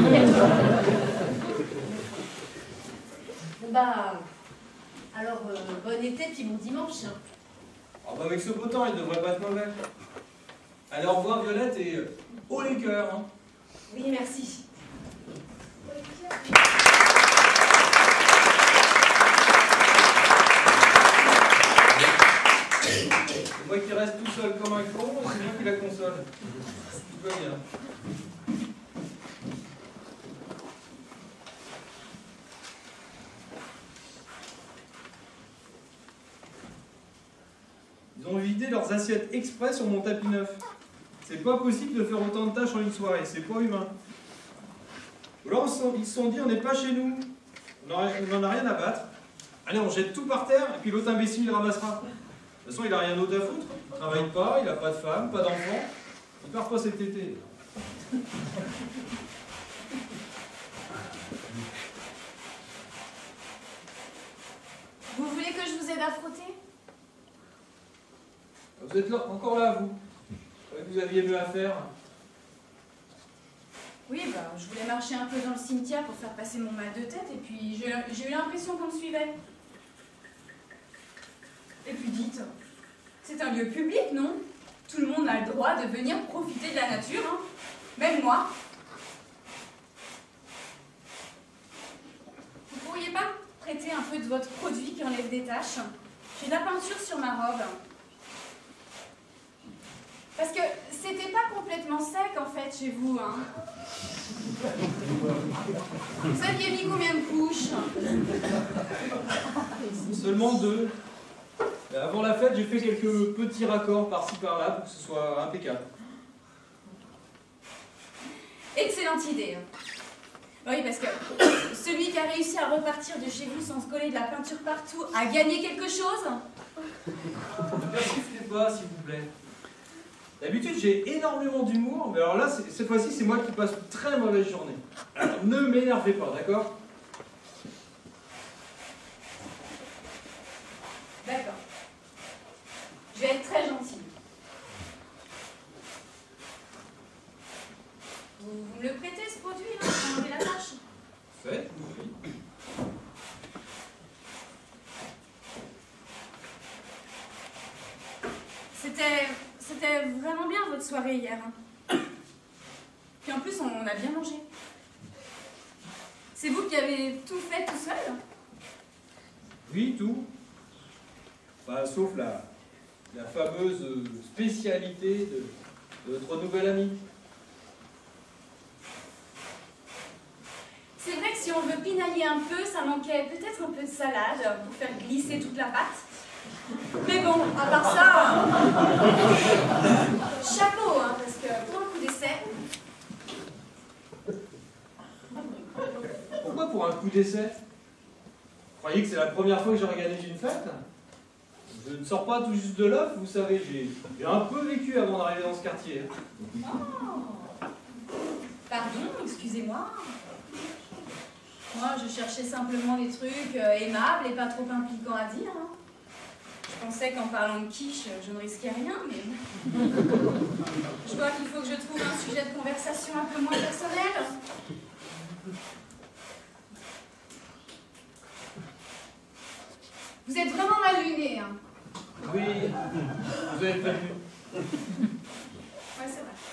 Bon bah, alors bon été puis bon dimanche. Hein. Ah bah avec ce beau temps, il devrait pas être mauvais. Allez, au revoir Violette et haut les cœurs. Hein. Oui, merci. C'est moi qui reste tout seul comme un con, et c'est moi qui la console. Tout va bien. Ils ont vidé leurs assiettes exprès sur mon tapis neuf. C'est pas possible de faire autant de tâches en une soirée, c'est pas humain. Ou alors ils se sont dit, on n'est pas chez nous, on n'en a rien à battre. Allez, on jette tout par terre, et puis l'autre imbécile il ramassera. De toute façon, il a rien d'autre à foutre. Il travaille pas, il a pas de femme, pas d'enfant. Il part pas cet été. Vous voulez que je vous aide à frotter? Vous êtes là, encore là, vous. Je croyais que vous aviez mieux à faire. Oui, bah, je voulais marcher un peu dans le cimetière pour faire passer mon mal de tête, et puis j'ai eu l'impression qu'on me suivait. Et puis dites, c'est un lieu public, non? Tout le monde a le droit de venir profiter de la nature, hein? Même moi. Vous pourriez pas prêter un peu de votre produit qui enlève des taches? J'ai de la peinture sur ma robe. Parce que c'était pas complètement sec en fait chez vous, hein. Vous aviez mis combien de couches? Seulement 2. Avant la fête, j'ai fait quelques petits raccords par-ci par-là pour que ce soit impeccable. Excellente idée. Oui, parce que celui qui a réussi à repartir de chez vous sans se coller de la peinture partout a gagné quelque chose? Ne persistez pas, s'il vous plaît. D'habitude, j'ai énormément d'humour, mais alors là, cette fois-ci, c'est moi qui passe une très mauvaise journée. Alors, ne m'énervez pas, d'accord? D'accord. Je vais être très gentille. Vous me le prêtez, ce produit, là, pour enlever la tâche? Faites, oui. C'était vraiment bien votre soirée hier. Hein. Puis en plus, on a bien mangé. C'est vous qui avez tout fait tout seul? Oui, tout. Bah, sauf la fameuse spécialité de notre nouvelle amie. C'est vrai que si on veut pinailler un peu, ça manquait peut-être un peu de salade pour faire glisser toute la pâte. Mais bon, à part ça, chapeau, hein, parce que pour un coup d'essai... Pourquoi pour un coup d'essai? Vous croyez que c'est la première fois que j'organise une fête? Je ne sors pas tout juste de l'œuf, vous savez, j'ai un peu vécu avant d'arriver dans ce quartier. Oh. Pardon, excusez-moi. Moi, je cherchais simplement des trucs aimables et pas trop impliquants à dire. Hein. Je pensais qu'en parlant de quiche, je ne risquais rien, mais... Je crois qu'il faut que je trouve un sujet de conversation un peu moins personnel. Vous êtes vraiment mal luné, hein. Oui, vous avez prévenu. Ouais, c'est vrai.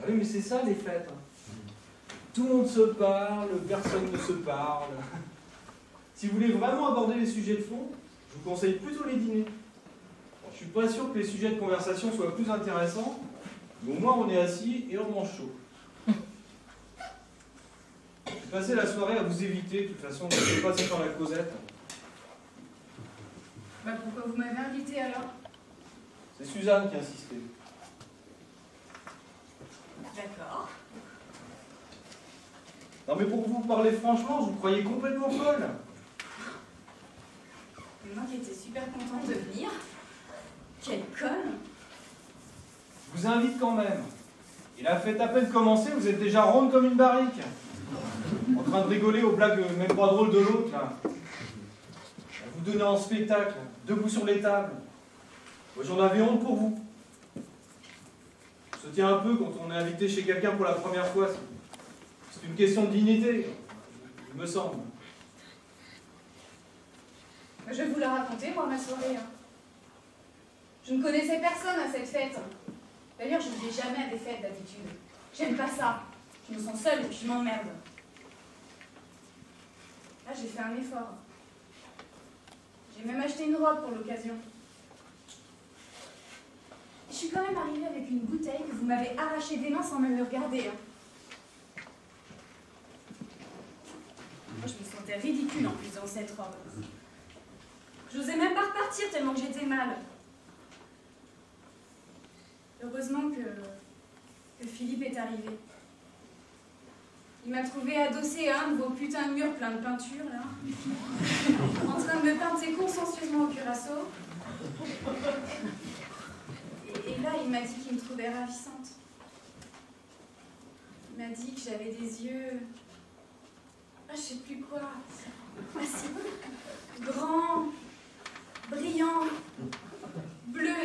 Ah oui, mais c'est ça les fêtes. Tout le monde se parle, personne ne se parle. Si vous voulez vraiment aborder les sujets de fond, je vous conseille plutôt les dîners. Bon, je suis pas sûr que les sujets de conversation soient plus intéressants, mais au moins on est assis et on mange chaud. J'ai passé la soirée à vous éviter, de toute façon, je ne sais pas si dans la causette. Bah pourquoi vous m'avez invité alors? C'est Suzanne qui a insisté. D'accord. Non mais pour vous parler franchement, je vous croyais complètement folle. Et moi qui étais super contente de venir. Quelle conne! Je vous invite quand même. Et la fête à peine commencée, vous êtes déjà ronde comme une barrique. En train de rigoler aux blagues même pas drôles de l'autre, là. Vous donnez en spectacle, debout sur les tables. Moi j'en avais honte pour vous. On se tient un peu quand on est invité chez quelqu'un pour la première fois. C'est une question de dignité, il me semble. Je vais vous la raconter, moi, ma soirée. Je ne connaissais personne à cette fête. D'ailleurs, je ne vais jamais à des fêtes d'habitude. J'aime pas ça. Je me sens seule et puis je m'emmerde. Là, j'ai fait un effort. J'ai même acheté une robe pour l'occasion. Je suis quand même arrivée avec une bouteille que vous m'avez arrachée des mains sans même me regarder. Moi, je me sentais ridicule en plus dans cette robe. J'osais même pas repartir tellement que j'étais mal. Heureusement que Philippe est arrivé. Il m'a trouvé adossée à un de vos putains de murs pleins de peinture, là, en train de me pinter consciencieusement au curaçao. Et là, il m'a dit qu'il me trouvait ravissante. Il m'a dit que j'avais des yeux... Ah, je sais plus quoi. Assez grand, brillant, bleu.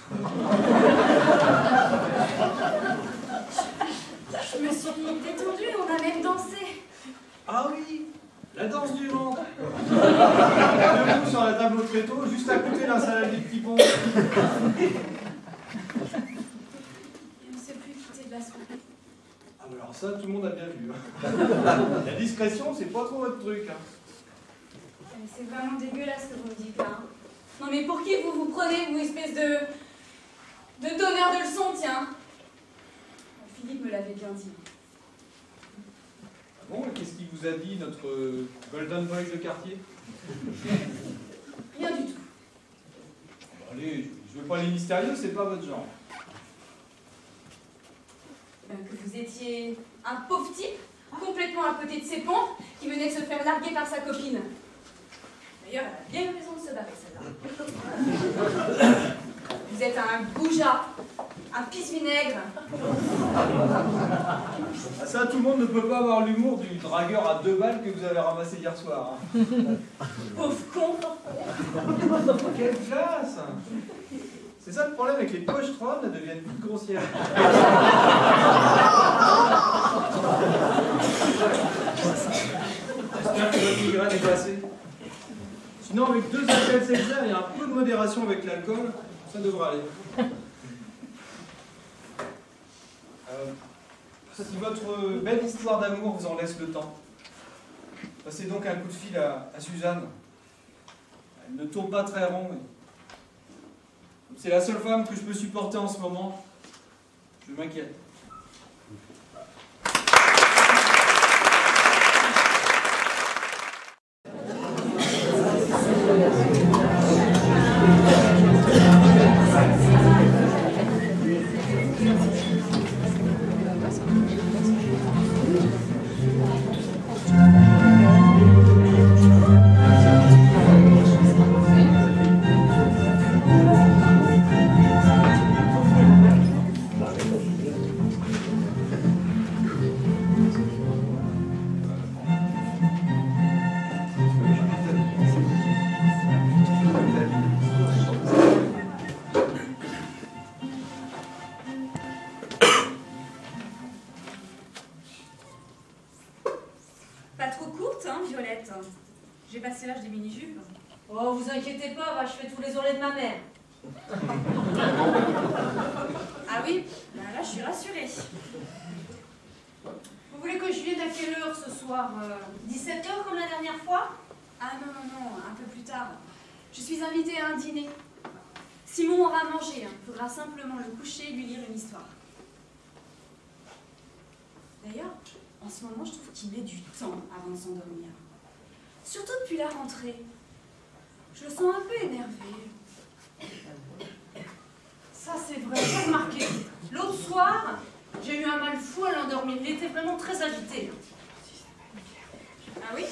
Je me suis détendue, on a même dansé. Ah oui, la danse du ventre. Debout sur la table au tréteau, juste à côté d'un salade des petits ponts. Et on ne s'est plus quitté de la soirée. Ah bah alors ça, tout le monde a bien vu. La discrétion, c'est pas trop votre truc. C'est vraiment dégueulasse ce que vous me dites là. Non mais pour qui vous vous prenez, vous, espèce de donneur de leçons, tiens. Philippe me l'avait bien dit. Ah bon, et qu'est-ce qu'il vous a dit, notre Golden Boy de quartier? Rien du tout. Bon, allez, je veux pas les mystérieux, c'est pas votre genre. Que vous étiez un pauvre type, complètement à côté de ses pompes, qui venait de se faire larguer par sa copine. D'ailleurs, elle a bien eu raison de se barrer, celle-là. Vous êtes un goujat, un pisse-vinaigre. Ah ça, tout le monde ne peut pas avoir l'humour du dragueur à 2 balles que vous avez ramassé hier soir. Pauvre con. Quelle classe! C'est ça le problème avec les pochetrons, elles deviennent plus grossières. J'espère que votre migraine est passée. Sinon, avec 2 appels Seltzer et un peu de modération avec l'alcool, ça devrait aller. Si votre belle histoire d'amour vous en laisse le temps, passez donc un coup de fil à Suzanne. Elle ne tourne pas très rond, mais c'est la seule femme que je peux supporter en ce moment. Je m'inquiète. Pas trop courte, hein, Violette? J'ai passé l'âge des mini-jupes. Oh, vous inquiétez pas, va, je fais tous les ourlets de ma mère. Ah oui? Ben là, je suis rassurée. soir 17h comme la dernière fois? Ah non, non, non, un peu plus tard. Je suis invitée à un dîner. Simon aura mangé, hein. Il faudra simplement le coucher et lui lire une histoire. D'ailleurs, en ce moment, je trouve qu'il met du temps avant de s'endormir. Surtout depuis la rentrée. Je le sens un peu énervé. Ça c'est vrai, j'ai remarqué. L'autre soir, j'ai eu un mal fou à l'endormir. Il était vraiment très agité. Ah oui?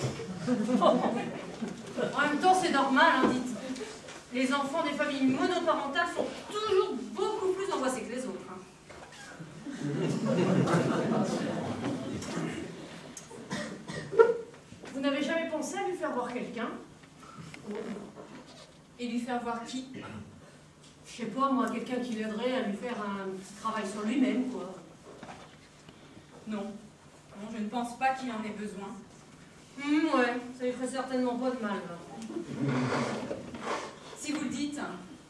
En même temps, c'est normal, hein, dites. Les enfants des familles monoparentales sont toujours beaucoup plus angoissés que les autres. Hein. Vous n'avez jamais pensé à lui faire voir quelqu'un? Et lui faire voir qui? Je sais pas, moi, quelqu'un qui l'aiderait à lui faire un petit travail sur lui-même, quoi. Non. Non, je ne pense pas qu'il en ait besoin. Ouais, ça lui ferait certainement pas de mal. Là. Si vous le dites.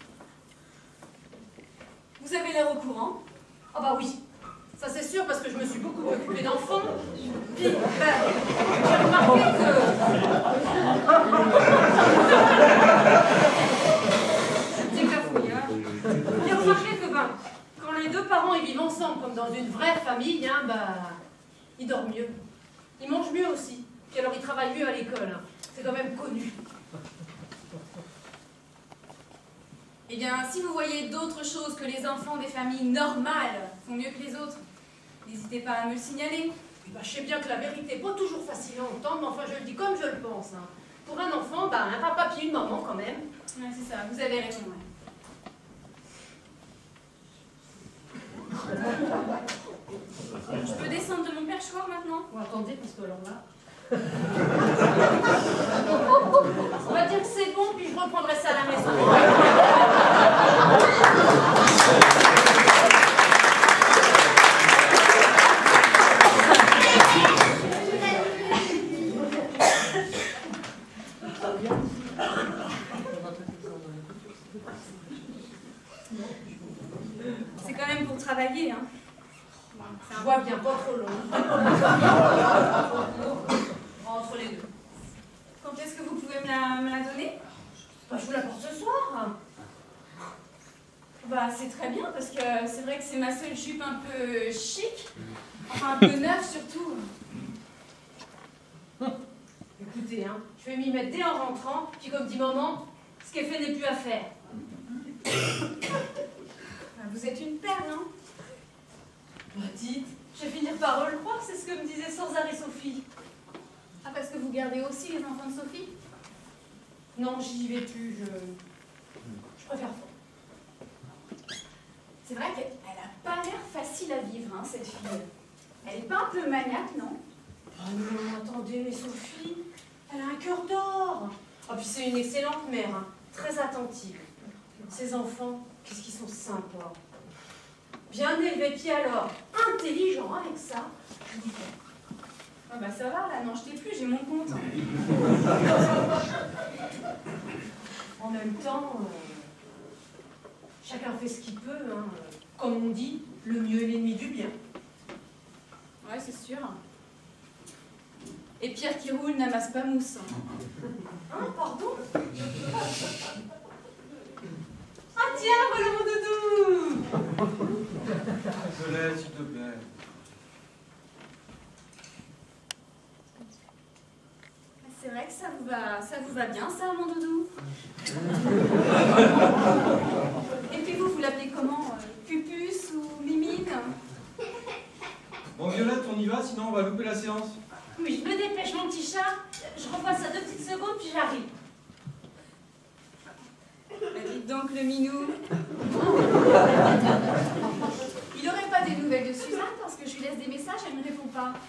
Vous avez l'air au courant? Ah bah oui, ça c'est sûr parce que je me suis beaucoup occupée d'enfants. Puis, j'ai remarqué que... Petit cafouillard. J'ai remarqué que quand les deux parents ils vivent ensemble comme dans une vraie famille, hein, ils dorment mieux. Ils mangent mieux aussi. Puis alors ils travaillent mieux à l'école. Hein. C'est quand même connu. Eh bien, si vous voyez d'autres choses que les enfants des familles normales font mieux que les autres, n'hésitez pas à me le signaler. Je sais bien que la vérité n'est pas toujours facile à entendre, mais enfin je le dis comme je le pense. Hein. Pour un enfant, un papa puis une maman quand même. Ouais, c'est ça, vous avez raison. Ouais. Je peux descendre de mon perchoir maintenant? Bon, attendez, parce que alors là... On va dire que c'est bon, puis je reprendrai ça à la maison. C'est quand même pour travailler, hein. Je vois bien, pas trop long. Entre les deux. Quand est-ce que vous pouvez me la donner? Je vous la porte ce soir. Bah, c'est très bien, parce que c'est vrai que c'est ma seule jupe un peu chic. Enfin, un peu neuve, surtout. Écoutez, hein, je vais m'y mettre dès en rentrant, puis comme dit maman, ce qui est fait n'est plus à faire. Vous êtes une perle, hein? Dites, je vais finir par le croire, c'est ce que me disait sans arrêt Sophie. Ah, parce que vous gardez aussi les enfants de Sophie? Non, j'y vais plus, je préfère pas. C'est vrai qu'elle a pas l'air facile à vivre, hein, cette fille. Elle est pas un peu maniaque, non? Oh non, attendez, mais Sophie, elle a un cœur d'or. Ah, puis c'est une excellente mère, hein, très attentive. Ses enfants, qu'est-ce qu'ils sont sympas. Bien élevés, puis alors, intelligents avec ça. Je dis pas. Ah bah ça va, là, n'en jetez plus, j'ai mon compte. En même temps, chacun fait ce qu'il peut, hein. Comme on dit, le mieux est l'ennemi du bien. Ouais, c'est sûr. Et Pierre qui roule n'amasse pas mousse. Hein, pardon? Ah tiens, voilà mon doudou! Désolé, s'il te plaît. C'est vrai que ça vous va bien, ça, mon doudou? Et puis vous l'appelez comment? Pupus ou Mimine? Bon, Violette, on y va, sinon on va louper la séance. Oui, je me dépêche, mon petit chat. Je revois ça 2 petites secondes, puis j'arrive. Bah, dites donc, le minou. Il n'aurait pas des nouvelles de Suzanne parce que je lui laisse des messages, elle ne me répond pas.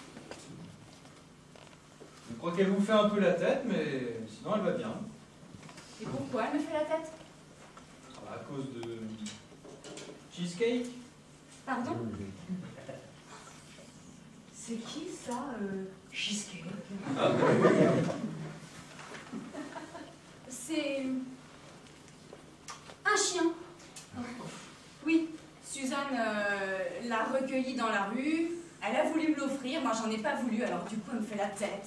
Je crois qu'elle vous fait un peu la tête, mais sinon elle va bien. Et pourquoi elle me fait la tête? Ah bah, à cause de... Cheesecake. Pardon? C'est qui ça, Cheesecake? C'est un chien. Oui, Suzanne l'a recueilli dans la rue, Elle a voulu me l'offrir, moi j'en ai pas voulu, alors du coup elle me fait la tête.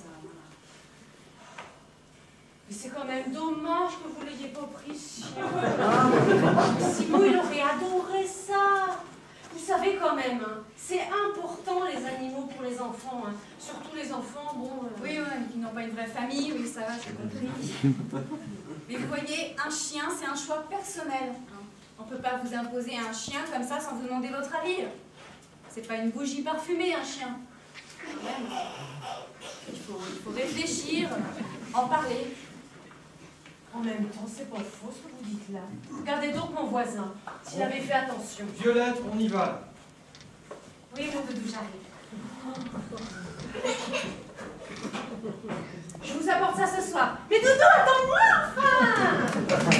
Mais c'est quand même dommage que vous l'ayez pas pris, Simon. Simon, il aurait adoré ça. Vous savez quand même, hein, c'est important les animaux pour les enfants. Hein. Surtout les enfants, bon... Oui, qui n'ont pas une vraie famille, oui, ça va, j'ai compris. Mais vous voyez, un chien, c'est un choix personnel. On ne peut pas vous imposer un chien comme ça sans vous demander votre avis. C'est pas une bougie parfumée, un chien. Quand même. Il faut réfléchir, en parler. En même temps, c'est pas faux ce que vous dites là. Regardez donc mon voisin, s'il avait fait attention. Violette, on y va. Oui, mon doudou, j'arrive. Je vous apporte ça ce soir. Mais Doudou, attends-moi, enfin!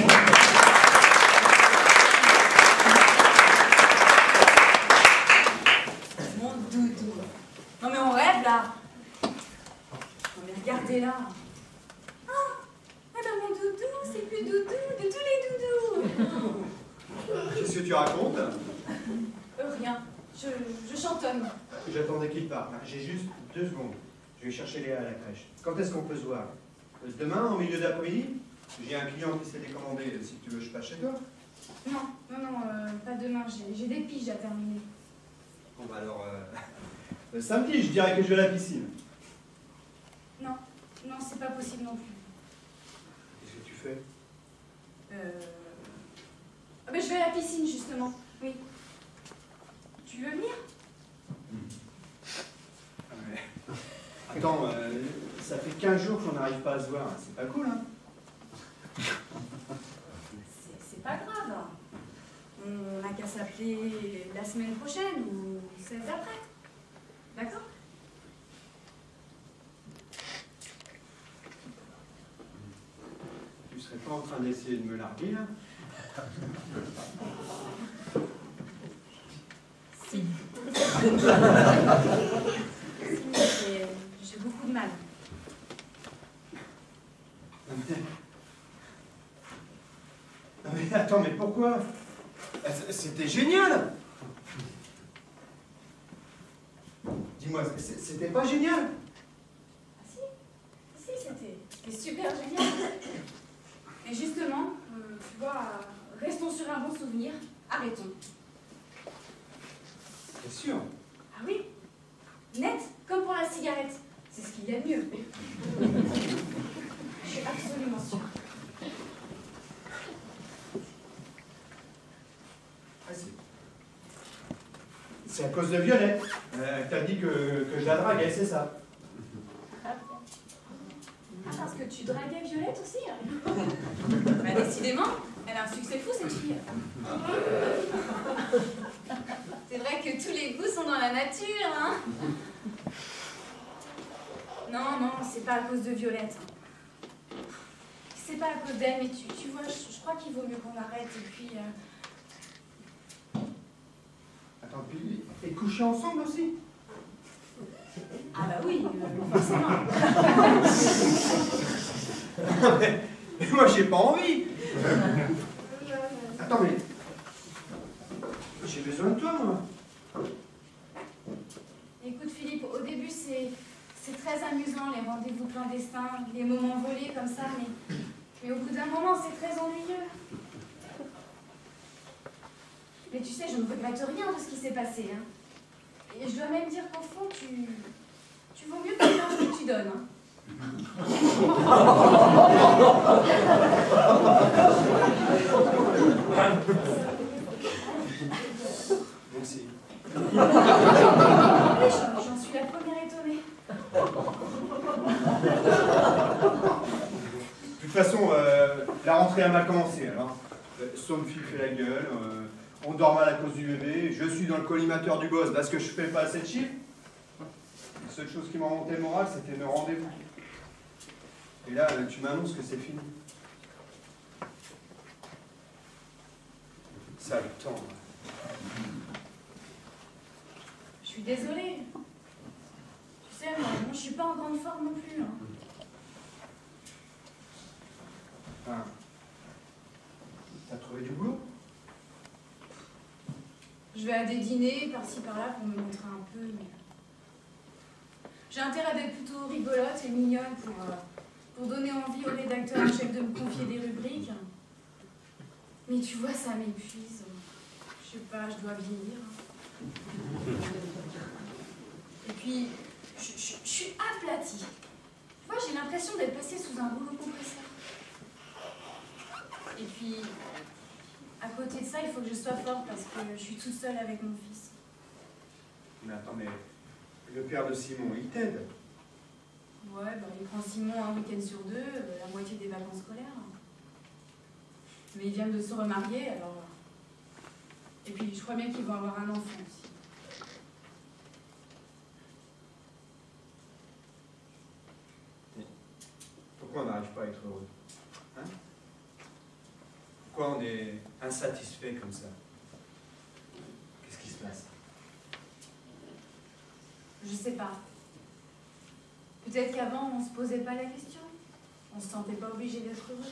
Mon doudou. Non mais on rêve là. Non mais regardez là. Ah ben mon doudou, c'est plus doudou de tous les doudous. Qu'est-ce que tu racontes? Rien, je chantonne. J'attendais qu'il parte. J'ai juste 2 secondes. Je vais chercher Léa à la crèche. Quand est-ce qu'on peut se voir? Demain, au milieu d'après-midi? J'ai un client qui s'est décommandé. Si tu veux, je passe chez toi. Non, pas demain, j'ai des piges à terminer. Bon, bah alors, samedi, je dirais que je vais à la piscine. Non, c'est pas possible non plus. Qu'est-ce que tu fais? Ah ben, je vais à la piscine justement, oui. Tu veux venir? Ah ouais. Attends, ça fait 15 jours qu'on n'arrive pas à se voir. C'est pas cool, hein? C'est pas grave. On n'a qu'à s'appeler la semaine prochaine ou celle d'après. D'accord? Tu serais pas en train d'essayer de me larguer, là? Si. J'ai beaucoup de mal. Non mais attends, mais pourquoi? C'était génial! Dis-moi, c'était pas génial? Ah si, c'était super génial. Et justement, tu vois, restons sur un bon souvenir, arrêtons. T'es sûr? Ah oui, net comme pour la cigarette, c'est ce qu'il y a de mieux. Je suis absolument sûre. C'est à cause de Violette. T'as dit que je la draguais, c'est ça? Ah, parce que tu draguais Violette aussi? Bah, décidément, elle a un succès fou cette fille. C'est vrai que tous les goûts sont dans la nature, hein? Non, c'est pas à cause de Violette. C'est pas à cause d'elle, mais tu vois, je crois qu'il vaut mieux qu'on arrête et puis... Attends, puis, et coucher ensemble aussi? Ah bah oui, forcément. mais moi, j'ai pas envie. Attends, mais... J'ai besoin de toi, moi. Écoute Philippe, au début c'est très amusant les rendez-vous clandestins, les moments volés comme ça, mais au bout d'un moment c'est très ennuyeux. Mais tu sais, je ne regrette rien de ce qui s'est passé. Hein. Et je dois même dire qu'au fond, tu vaux mieux que l'argent que tu donnes. Hein. Merci. Oui, j'en suis la première étonnée. De toute façon, la rentrée a mal commencé, alors. Sophie fait la gueule, on dort mal à cause du bébé, je suis dans le collimateur du boss parce que je fais pas assez de chiffres. La seule chose qui m'a remonté le moral, c'était le rendez-vous. Et là, tu m'annonces que c'est fini. Ça le temps. Je suis désolée. Tu sais, moi je suis pas en grande forme non plus. Hein. Ah. T'as trouvé du boulot? Je vais à des dîners par-ci par-là pour me montrer un peu, mais J'ai intérêt d'être plutôt rigolote et mignonne pour donner envie au rédacteur en chef de me confier des rubriques. Mais tu vois, ça m'épuise. Je sais pas, je dois vieillir. Et puis, je suis aplatie. Tu vois, j'ai l'impression d'être passée sous un rouleau compresseur. Et puis, à côté de ça, il faut que je sois forte parce que je suis toute seule avec mon fils. Mais attends, mais le père de Simon, il t'aide. Ouais, bah, il prend Simon un week-end sur 2, la moitié des vacances scolaires. Mais il vient de se remarier, alors... Et puis, je crois bien qu'ils vont avoir un enfant aussi. Pourquoi on n'arrive pas à être heureux? Hein? Pourquoi on est insatisfait comme ça? Qu'est-ce qui se passe? Je sais pas. Peut-être qu'avant, on se posait pas la question. On se sentait pas obligé d'être heureux.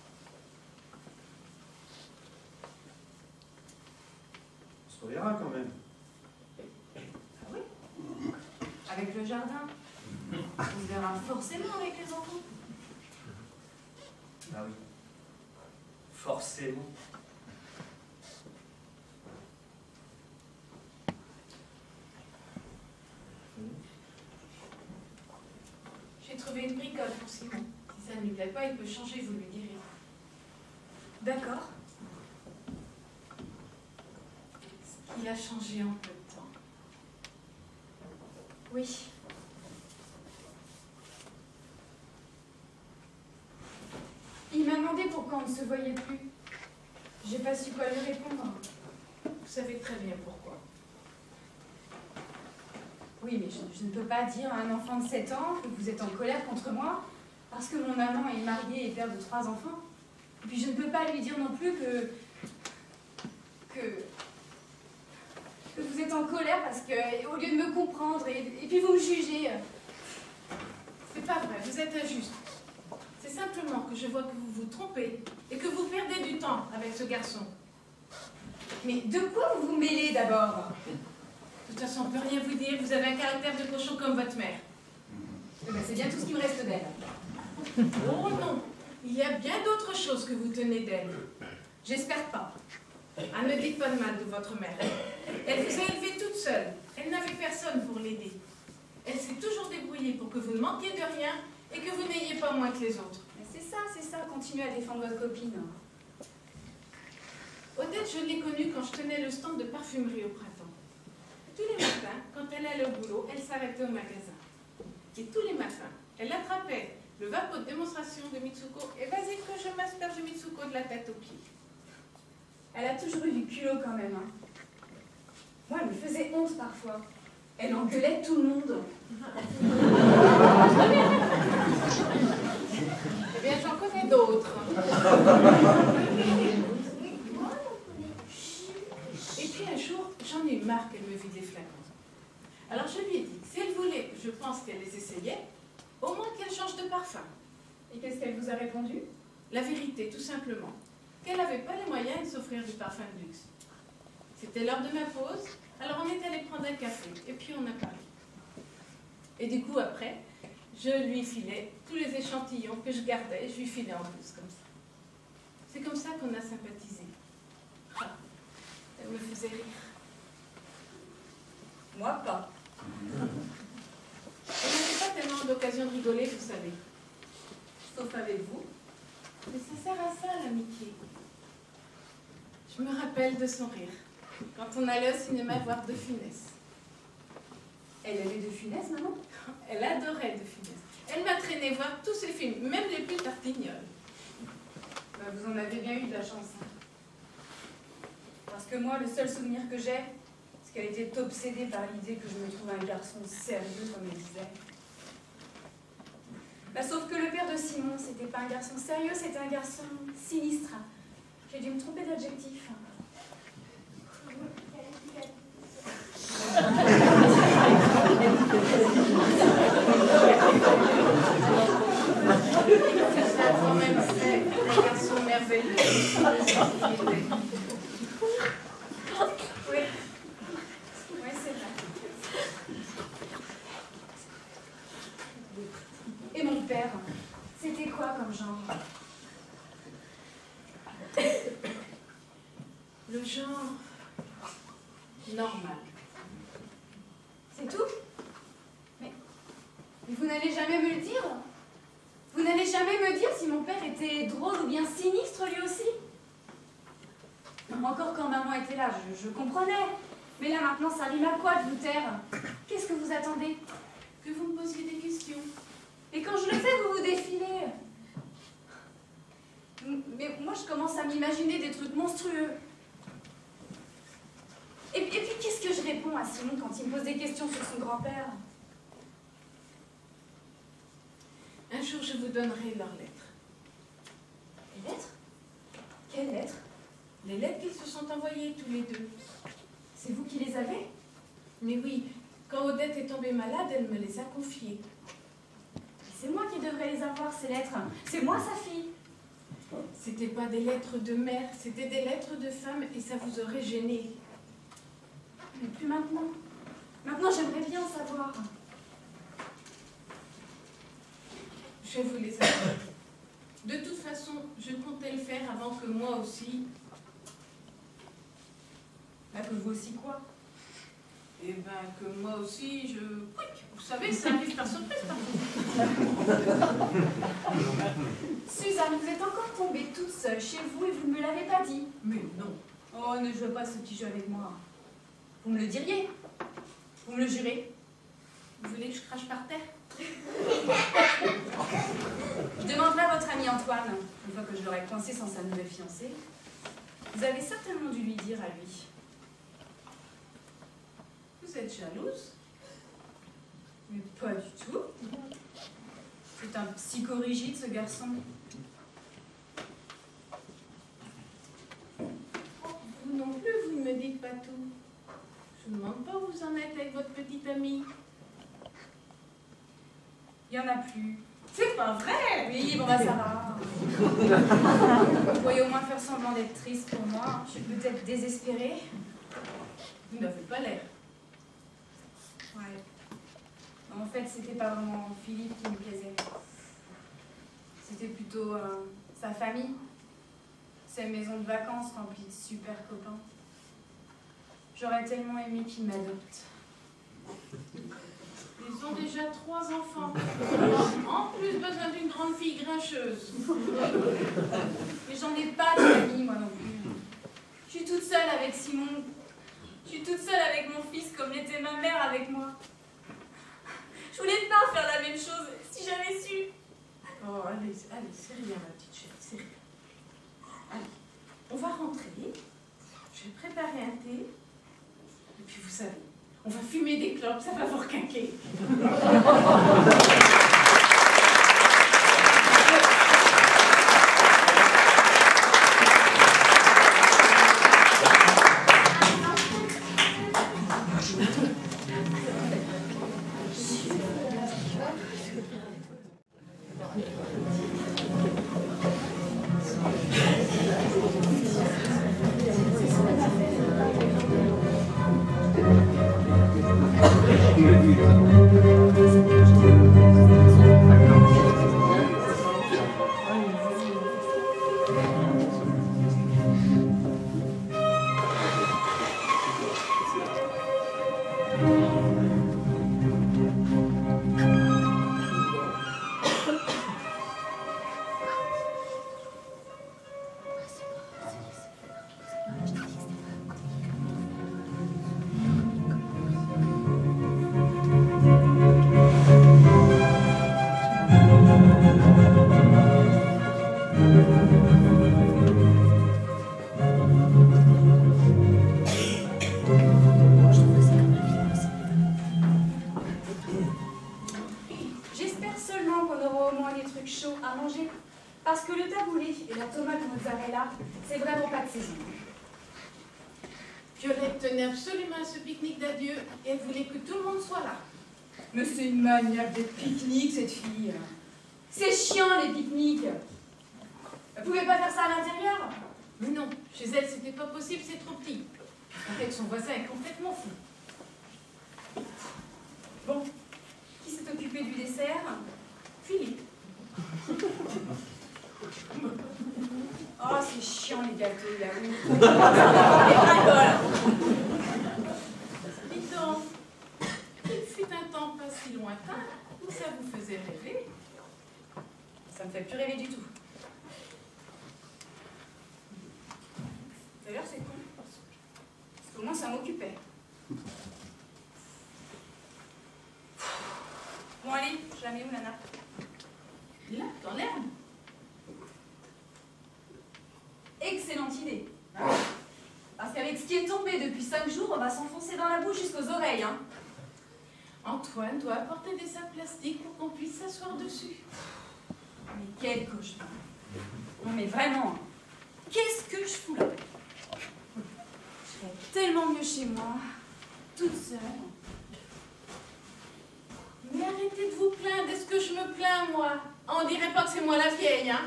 On se reverra quand même. Ah oui? Avec le jardin. On se verra forcément avec les enfants. Ah oui. Forcément. J'ai trouvé une bricole pour Simon. Si ça ne lui plaît pas, il peut changer, vous lui direz. D'accord. Il a changé en peu de temps. Oui. Il m'a demandé pourquoi on ne se voyait plus. J'ai pas su quoi lui répondre. Vous savez très bien pourquoi. Oui, mais je ne peux pas dire à un enfant de 7 ans que vous êtes en colère contre moi parce que mon amant est marié et père de 3 enfants. Et puis je ne peux pas lui dire non plus que vous êtes en colère parce que, au lieu de me comprendre et puis vous me jugez. C'est pas vrai, vous êtes injuste. C'est simplement que je vois que vous vous trompez et que vous perdez du temps avec ce garçon. Mais de quoi vous vous mêlez d'abord? De toute façon, on ne peut rien vous dire, vous avez un caractère de cochon comme votre mère. Eh ben, c'est bien tout ce qui me reste d'elle. Oh non, il y a bien d'autres choses que vous tenez d'elle. J'espère pas. Ah, ne dites pas de mal de votre mère. Elle vous a élevé toute seule. Elle n'avait personne pour l'aider. Elle s'est toujours débrouillée pour que vous ne manquiez de rien et que vous n'ayez pas moins que les autres. C'est ça, continuez à défendre votre copine. Odette, je l'ai connue quand je tenais le stand de parfumerie au printemps. Tous les matins, quand elle allait au boulot, elle s'arrêtait au magasin. Et tous les matins, elle attrapait le vapeau de démonstration de Mitsuko et vas-y que je m'asperge de Mitsuko de la tête aux pieds. Elle a toujours eu du culot quand même. Hein. Moi, elle me faisait honte parfois. Elle engueulait tout le monde. Eh bien, j'en connais d'autres. Et puis un jour, j'en ai eu marre qu'elle me vide les flacons. Alors je lui ai dit que si elle voulait, je pense qu'elle les essayait, au moins qu'elle change de parfum. Et qu'est-ce qu'elle vous a répondu? La vérité, tout simplement. Qu'elle n'avait pas les moyens de s'offrir du parfum de luxe. C'était l'heure de ma pause, alors on est allé prendre un café, et puis on a parlé. Et du coup, après, je lui filais tous les échantillons que je gardais, je lui filais en plus, comme ça. C'est comme ça qu'on a sympathisé. Ah, elle me faisait rire. Moi, pas. On n'avait pas tellement d'occasion de rigoler, vous savez. Sauf avec vous. Mais ça sert à ça, l'amitié. Je me rappelle de son rire, quand on allait au cinéma voir De Funès. Elle aimait De Funès, maman? Elle adorait De Funès. Elle m'a traîné voir tous ses films, même les plus tartignoles. Bah, vous en avez bien eu de la chance. Hein. Parce que moi, le seul souvenir que j'ai, c'est qu'elle était obsédée par l'idée que je me trouve un garçon sérieux, comme elle disait. Bah, sauf que le père de Simon, c'était pas un garçon sérieux, c'était un garçon sinistre. J'ai dû me tromper d'adjectif. Ça a quand même fait un garçon merveilleux. Oui. Oui, c'est vrai. genre. Le genre normal. C'est tout? Mais vous n'allez jamais me le dire? Vous n'allez jamais me dire si mon père était drôle ou bien sinistre lui aussi? Encore quand maman était là, je comprenais. Mais là maintenant, ça rime à quoi de vous taire? Qu'est-ce que vous attendez? Que vous me posiez des questions. Et quand je le fais, vous vous défilez. Mais moi, je commence à m'imaginer des trucs monstrueux. Et puis, qu'est-ce que je réponds à Simon quand il me pose des questions sur son grand-père? Un jour, je vous donnerai leurs lettres. Les lettres? Quelles lettres? Les lettres qu'ils se sont envoyées tous les deux. C'est vous qui les avez? Mais oui, quand Odette est tombée malade, elle me les a confiées. C'est moi qui devrais les avoir, ces lettres. C'est moi sa fille. C'était pas des lettres de mère, c'était des lettres de femme et ça vous aurait gêné. Mais plus maintenant. Maintenant, j'aimerais bien savoir. Je vais vous les avouer. De toute façon, je comptais le faire avant que moi aussi... Bah, que vous aussi quoi? Eh ben, que moi aussi, je... Vous savez, ça arrive par surprise, parfois. Suzanne, vous êtes encore tombée toute seule chez vous et vous ne me l'avez pas dit. Mais non. Oh, ne jouez pas ce petit jeu avec moi. Vous me le diriez? Vous me le jurez? Vous voulez que je crache par terre? Je demanderai à votre ami Antoine, une fois que je l'aurai coincé sans sa nouvelle fiancée. Vous avez certainement dû lui dire à lui. Vous êtes jalouse? Mais pas du tout. C'est un psychorigide, ce garçon. Vous non plus, vous ne me dites pas tout. Je ne me demande pas où vous en êtes avec votre petite amie. Il n'y en a plus. C'est pas vrai! Oui, bon bah ça va. Vous pourriez au moins faire semblant d'être triste pour moi. Je suis peut-être désespérée. Vous n'avez pas l'air. Ouais. En fait, c'était pas vraiment Philippe qui me plaisait. C'était plutôt sa famille. Ses maisons de vacances remplies de super copains. J'aurais tellement aimé qu'il m'adopte. Ils ont déjà 3 enfants. En plus, besoin d'une grande fille grincheuse. Mais j'en ai pas de famille, moi non plus. Je suis toute seule avec Simon. Je suis toute seule avec mon fils comme l'était ma mère avec moi. Je voulais pas faire la même chose, si j'avais su. Oh, allez, c'est rien, ma petite chérie, c'est rien. Allez, on va rentrer. Je vais préparer un thé. Et puis, vous savez, on va fumer des clopes, ça va vous requinquer. J'espère seulement qu'on aura au moins des trucs chauds à manger. Parce que le taboulé et la tomate mozzarella, c'est vraiment pas de saison. Violette tenait absolument à ce pique-nique d'adieu et elle voulait que tout le monde soit là. Mais c'est une maniaque des pique-niques, cette fille. C'est chiant, les pique-niques. Vous pouvez pas faire ça à l'intérieur? Mais non, chez elle, c'était pas possible, c'est trop petit. En fait, son voisin est complètement fou. Bon, qui s'est occupé du dessert? Philippe. gâteau yaourt. Et rigole. Dites donc, il fut un temps pas si lointain où ça vous faisait rêver. Ça me fait plus rêver du tout. D'ailleurs, c'est con. Parce qu'au moins, ça m'occupait. Bon, allez, je la mets où, la nappe? Là, dans l'herbe. Excellente idée. Parce qu'avec ce qui est tombé depuis 5 jours, on va s'enfoncer dans la bouche jusqu'aux oreilles, hein. Antoine doit apporter des sacs plastiques pour qu'on puisse s'asseoir dessus. Mais quel cauchemar. Non mais vraiment, qu'est-ce que je fous là? Je serais tellement mieux chez moi, toute seule. Mais arrêtez de vous plaindre, est-ce que je me plains, moi? On dirait pas que c'est moi la vieille, hein?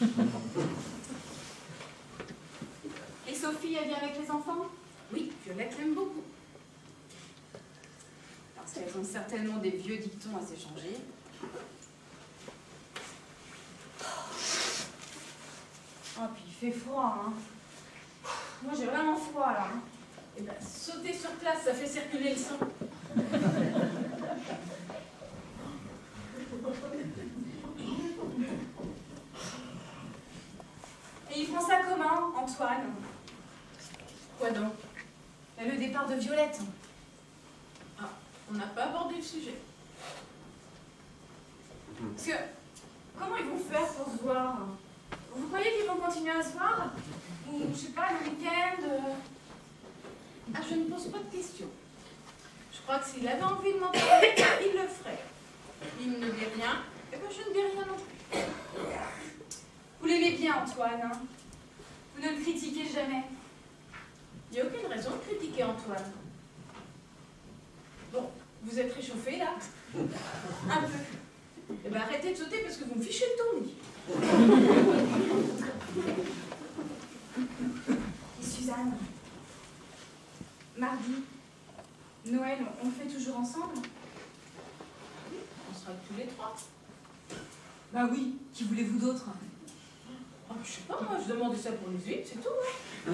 Et Sophie, elle vient avec les enfants? Oui, Violette l'aime beaucoup. Parce qu'elles ont certainement des vieux dictons à s'échanger. Oh, puis il fait froid, hein. Moi, j'ai vraiment froid, là. Hein. Eh bien, sautez sur place, ça fait circuler le sang. Et ils font ça comment, Antoine? Quoi donc? Le départ de Violette. Ah, on n'a pas abordé le sujet. Parce que, comment ils vont faire pour se voir? Vous croyez qu'ils vont continuer à se voir? Ou, je sais pas, le week-end Ah, je ne pose pas de questions. Je crois que s'il avait envie de m'en parler, il le ferait. Il ne dit rien, et ben je ne dis rien non plus. Vous l'aimez bien, Antoine, hein? Vous ne le critiquez jamais. Il n'y a aucune raison de critiquer Antoine. Bon, vous êtes réchauffé là? Un peu. Eh bien arrêtez de sauter parce que vous me fichez le ton lit. Et Suzanne, mardi, Noël, on le fait toujours ensemble? On sera tous les trois. Bah oui, qui voulez-vous d'autre? Oh, je sais pas, moi je demandais ça pour les huîtres, c'est tout. Hein.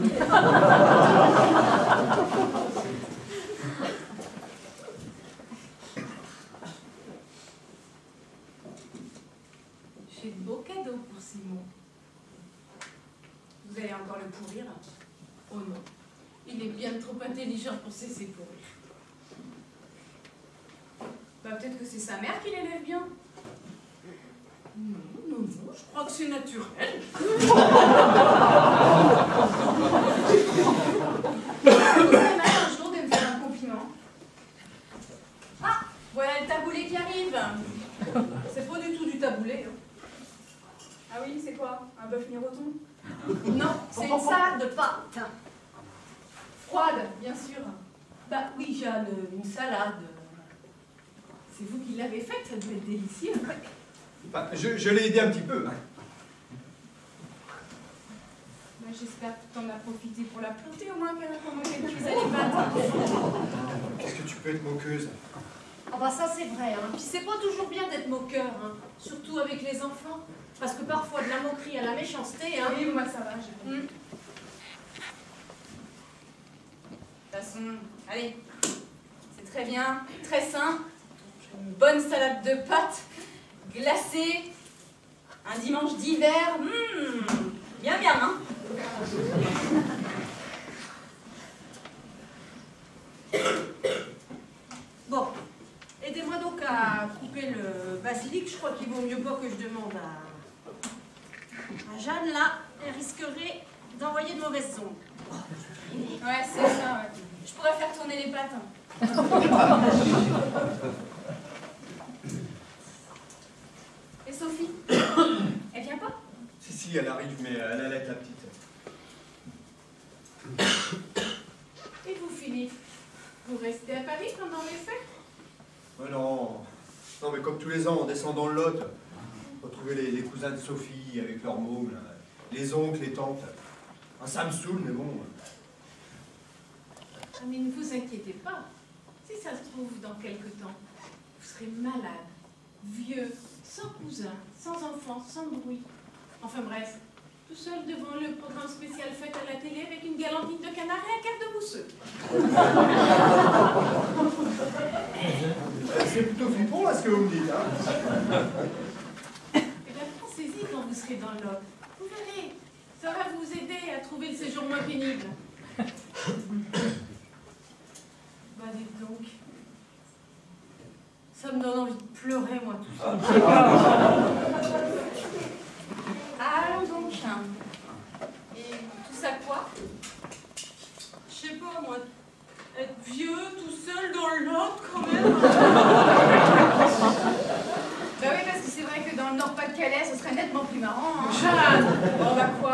J'ai de beaux cadeaux pour Simon. Vous allez encore le pourrir? Oh non, il est bien trop intelligent pour se laisser pourrir. Bah peut-être que c'est sa mère qui l'élève bien. Non, non, non, je crois que c'est naturel. C'est mal un jour de me faire un compliment. Ah, voilà le taboulé qui arrive. C'est pas du tout du taboulé. Hein. Ah oui, c'est quoi? Un bœuf miroton? Non, c'est une salade de pâtes. Froide, bien sûr. Bah oui, Jeanne, une salade. C'est vous qui l'avez faite, ça doit être délicieux. Enfin, je l'ai aidé un petit peu. Hein. Bah, j'espère que tu en as profité pour la planter au moins pendant qu'elle cuisait les pâtes. Qu'est-ce que tu peux être moqueuse? Ah bah ça c'est vrai, hein. Puis c'est pas toujours bien d'être moqueur, hein. Surtout avec les enfants. Parce que parfois de la moquerie à la méchanceté, hein. Oui, moi ça va, j'ai compris. De toute façon, allez, c'est très bien, très sain. Une bonne salade de pâtes glacée, un dimanche d'hiver, bien bien, hein. Bon, aidez-moi donc à couper le basilic. Je crois qu'il vaut mieux pas que je demande à Jeanne, là. Elle risquerait d'envoyer de mauvaises ondes. Ouais, c'est ça, ouais. Je pourrais faire tourner les pâtes. Hein. Et Sophie, elle vient pas? Si, elle arrive, mais elle allait être la petite. Et vous, Philippe, vous restez à Paris pendant les fêtes? Oh non. Non, mais comme tous les ans, on descend dans le Lot. Retrouver les cousins de Sophie avec leurs mômes, les oncles, les tantes. Ah, ça me saoule, mais bon. Ah, mais ne vous inquiétez pas. Si ça se trouve, dans quelque temps, vous serez malade, vieux, sans cousin, sans enfant, sans bruit. Enfin bref, tout seul devant le programme spécial fête à la télé avec une galantine de canard et un quart de mousseux. C'est plutôt flippant là ce que vous me dites, hein. Eh bien, pensez-y quand vous serez dans l'Aube. Vous verrez, ça va vous aider à trouver le séjour moins pénible. Bah dites donc. Ça me donne envie de pleurer, moi, tout ça. Allons donc. Et tout ça quoi? Je sais pas, moi, être vieux, tout seul dans l'autre, quand même. Bah oui, parce que c'est vrai que dans le Nord-Pas-de-Calais, ce serait nettement plus marrant. Hein. Jeanne! Bon bah quoi?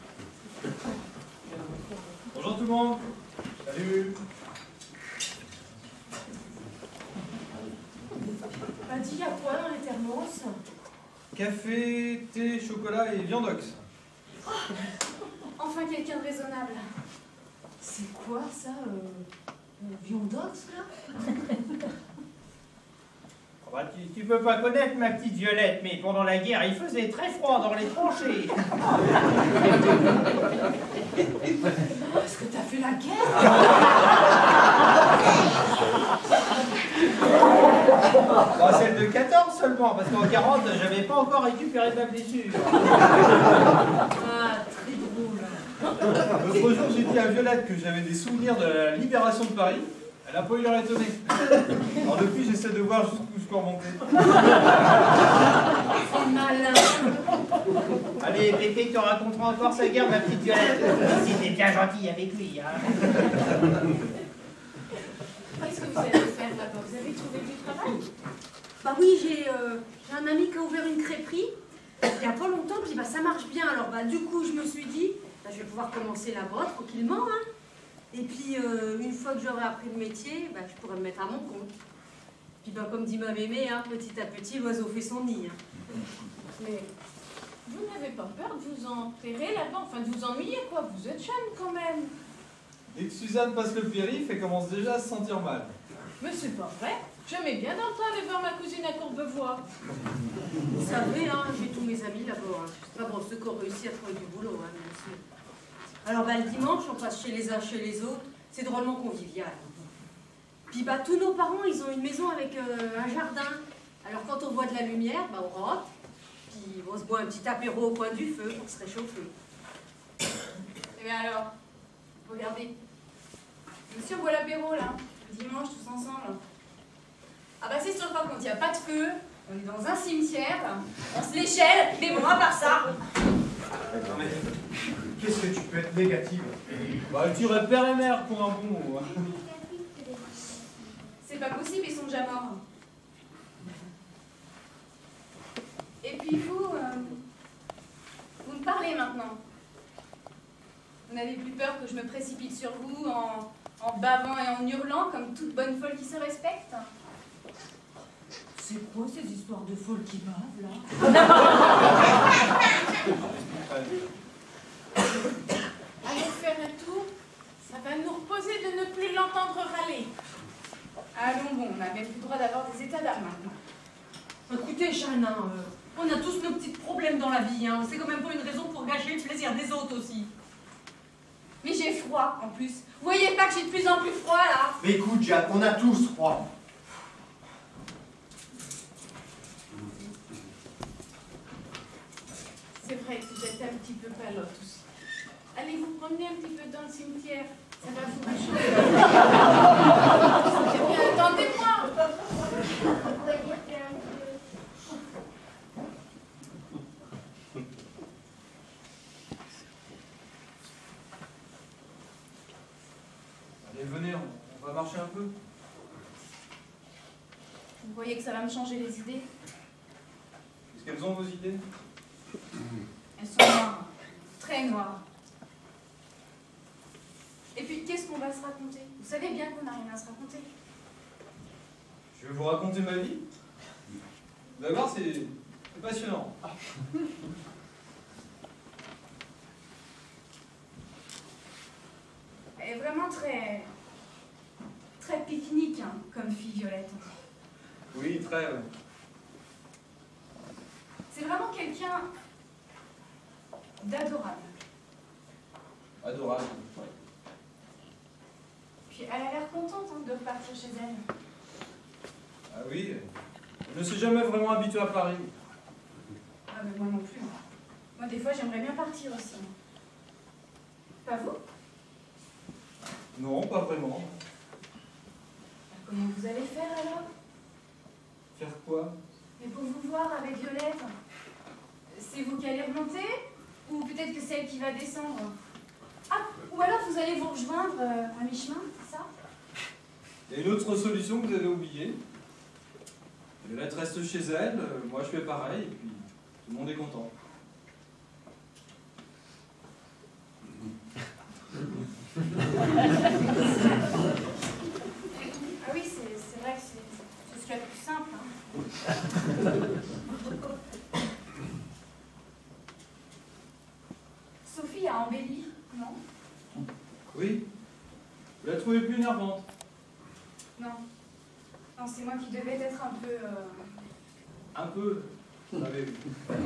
Bonjour tout le monde. Salut. Bah dis, y a quoi dans les thermos? Café, thé, chocolat et viandox. Enfin quelqu'un de raisonnable. C'est quoi, ça, viandox, là? Oh bah, tu peux pas connaître ma petite Violette, mais pendant la guerre, il faisait très froid dans les tranchées. Est-ce que t'as fait la guerre? Bah, celle de 14 seulement, parce qu'en 40, j'avais pas encore récupéré de ma blessure. Ah, très drôle. L'autre jour, j'ai dit à Violette que j'avais des souvenirs de la libération de Paris. Elle n'a pas eu l'air étonnée. Alors depuis, j'essaie de voir jusqu'où je peux remonter. C'est malin. Allez, Pépé te racontera encore sa guerre, ma petite Violette. Si t'es bien gentil avec lui, hein. Qu'est-ce que vous allez faire là-bas? Vous avez trouvé du travail? Bah oui, j'ai un ami qui a ouvert une crêperie il y a pas longtemps, puis bah ça marche bien. Alors bah du coup, je me suis dit, bah, je vais pouvoir commencer là-bas tranquillement, hein. Et puis une fois que j'aurai appris le métier, bah, je pourrai me mettre à mon compte. Puis bah comme dit ma mémé, hein, petit à petit, l'oiseau fait son nid. Hein. Mais vous n'avez pas peur de vous enterrer là-bas, enfin de vous ennuyer quoi? Vous êtes jeune quand même. Dès que Suzanne passe le périph', elle commence déjà à se sentir mal. Mais c'est pas vrai. J'aimais bien dans le temps aller voir ma cousine à Courbevoie. Vous savez, hein, j'ai tous mes amis là-bas. Hein. C'est pas bon, ceux qui ont réussi à trouver du boulot, hein, bien sûr. Alors bah, le dimanche, on passe chez les uns, chez les autres. C'est drôlement convivial. Puis bah, tous nos parents, ils ont une maison avec un jardin. Alors quand on voit de la lumière, bah, on rentre. Puis on se boit un petit apéro au coin du feu pour se réchauffer. Et bien alors, regardez. Monsieur, on boit l'apéro là, le dimanche tous ensemble. Ah bah c'est sûr, par contre, il n'y a pas de feu, on est dans un cimetière, on se l'échelle, mais bon, à part ça. Non mais, qu'est-ce que tu peux être négative? Bah, elle tuerait père et mère pour un bon mot. C'est pas possible, ils sont déjà morts. Et puis vous me parlez maintenant. Vous n'avez plus peur que je me précipite sur vous en bavant et en hurlant comme toute bonne folle qui se respecte? C'est quoi ces histoires de folles qui bavent, là? Allez faire un tour, ça va nous reposer de ne plus l'entendre râler. Allons bon, on n'a même plus le droit d'avoir des états d'âme maintenant. Écoutez, Jeanne, hein, on a tous nos petits problèmes dans la vie. Hein. C'est quand même pas une raison pour gâcher le plaisir des autres aussi. Mais j'ai froid en plus. Vous voyez pas que j'ai de plus en plus froid là? Mais écoute, Jacques, on a tous froid. C'est vrai que vous êtes un petit peu palote aussi. Allez vous promener un petit peu dans le cimetière, ça va vous réchauffer. Eh bien, attendez-moi. Allez, venez, on va marcher un peu. Vous voyez que ça va me changer les idées? Est-ce qu'elles ont vos idées? Elles sont noires, très noires. Et puis, qu'est-ce qu'on va se raconter? Vous savez bien qu'on n'a rien à se raconter. Je vais vous raconter ma vie. Vous allez voir, c'est passionnant. Elle est vraiment très pique-nique, hein, comme fille Violette. Oui, très, ouais. C'est vraiment quelqu'un d'adorable. Adorable. Puis elle a l'air contente de repartir chez elle. Ah oui, je ne suis jamais vraiment habitué à Paris. Ah mais moi non plus. Moi des fois j'aimerais bien partir aussi. Pas vous? Non, pas vraiment. Comment vous allez faire alors? Faire quoi? Mais pour vous voir avec Violette, c'est vous qui allez remonter? Ou peut-être que c'est elle qui va descendre? Ah, ou alors vous allez vous rejoindre à mi-chemin, c'est ça? Il y a une autre solution que vous avez oubliée. Violette reste chez elle, moi je fais pareil, et puis tout le monde est content. Ah oui, c'est vrai que c'est ce qu'il y a de plus simple. Sophie a embelli, non? Oui. Vous la trouvez plus énervante? Non. Non, c'est moi qui devais être un peu... Un peu. Vous avez vu.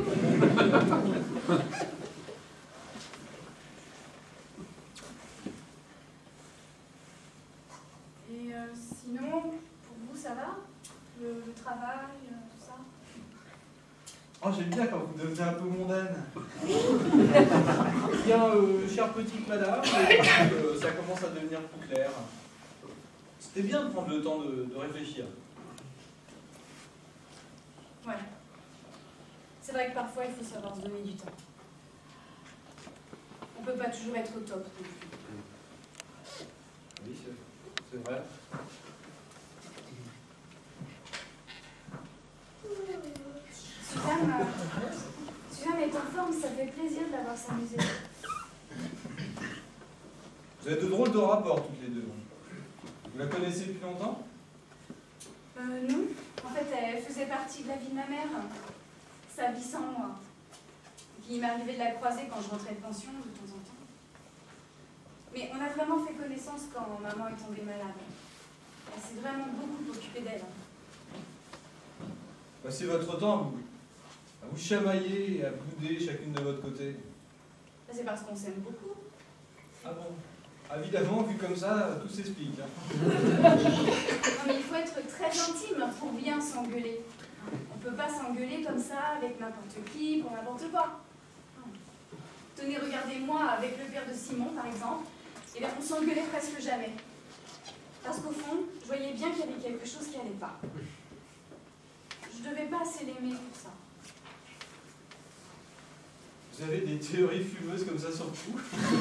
Et sinon, pour vous, ça va? Le travail, tout ça? Oh, j'aime bien quand vous devenez un peu mondaine. Bien, chère petite madame, ça commence à devenir plus clair. C'était bien de prendre le temps de réfléchir. Ouais. C'est vrai que parfois, il faut savoir se donner du temps. On peut pas toujours être au top non plus. Oui, c'est vrai. Suzanne est en forme, ça fait plaisir de la voir s'amuser. Vous avez de drôles de rapports toutes les deux. Vous la connaissez depuis longtemps? Non. En fait, elle faisait partie de la vie de ma mère. Sa vie sans moi. Il m'arrivait de la croiser quand je rentrais de pension de temps en temps. Mais on a vraiment fait connaissance quand maman est tombée malade. Elle s'est vraiment beaucoup occupée d'elle. Passez votre temps à vous chamailler et à bouder chacune de votre côté. C'est parce qu'on s'aime beaucoup. Ah bon? Évidemment, vu comme ça, tout s'explique. Hein. Non, mais il faut être très intime pour bien s'engueuler. On ne peut pas s'engueuler comme ça avec n'importe qui, pour n'importe quoi. Tenez, regardez-moi avec le père de Simon, par exemple. Eh bien, on s'engueulait presque jamais. Parce qu'au fond, je voyais bien qu'il y avait quelque chose qui n'allait pas. Je ne devais pas assez l'aimer pour ça. Vous avez des théories fumeuses comme ça sur tout?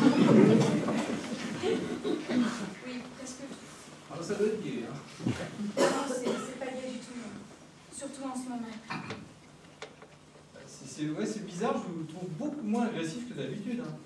Oui, presque tout. Ah, ça doit être gai, hein. Non, c'est pas gai du tout, non. Surtout en ce moment. C'est bizarre, je vous trouve beaucoup moins agressif que d'habitude. Hein.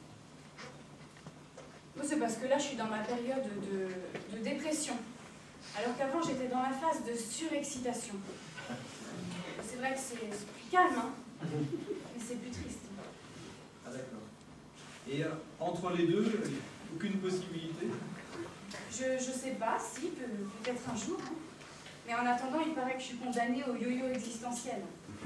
C'est parce que là, je suis dans ma période de dépression. Alors qu'avant, j'étais dans la phase de surexcitation. C'est vrai que c'est plus calme, hein, mais c'est plus triste. Ah d'accord. Et entre les deux, aucune possibilité? Je sais pas, si, peut-être un jour. Hein. Mais en attendant, il paraît que je suis condamnée au yo-yo existentiel.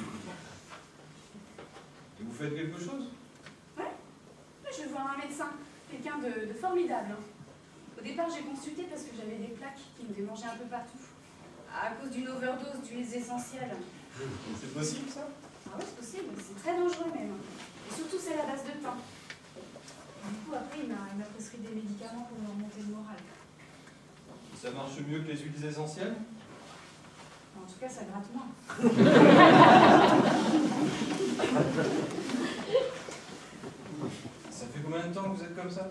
Et vous faites quelque chose? Ouais, je vais voir un médecin, quelqu'un de formidable. Hein. Au départ, j'ai consulté parce que j'avais des plaques qui me démangeaient un peu partout, à cause d'une overdose d'huiles essentielles. C'est possible, ça? Ah oui, c'est possible, c'est très dangereux même. Et surtout, c'est la base de thym. Du coup, après, il m'a prescrit des médicaments pour me remonter le moral. Ça marche mieux que les huiles essentielles? En tout cas, ça gratte moins. Ça fait combien de temps que vous êtes comme ça?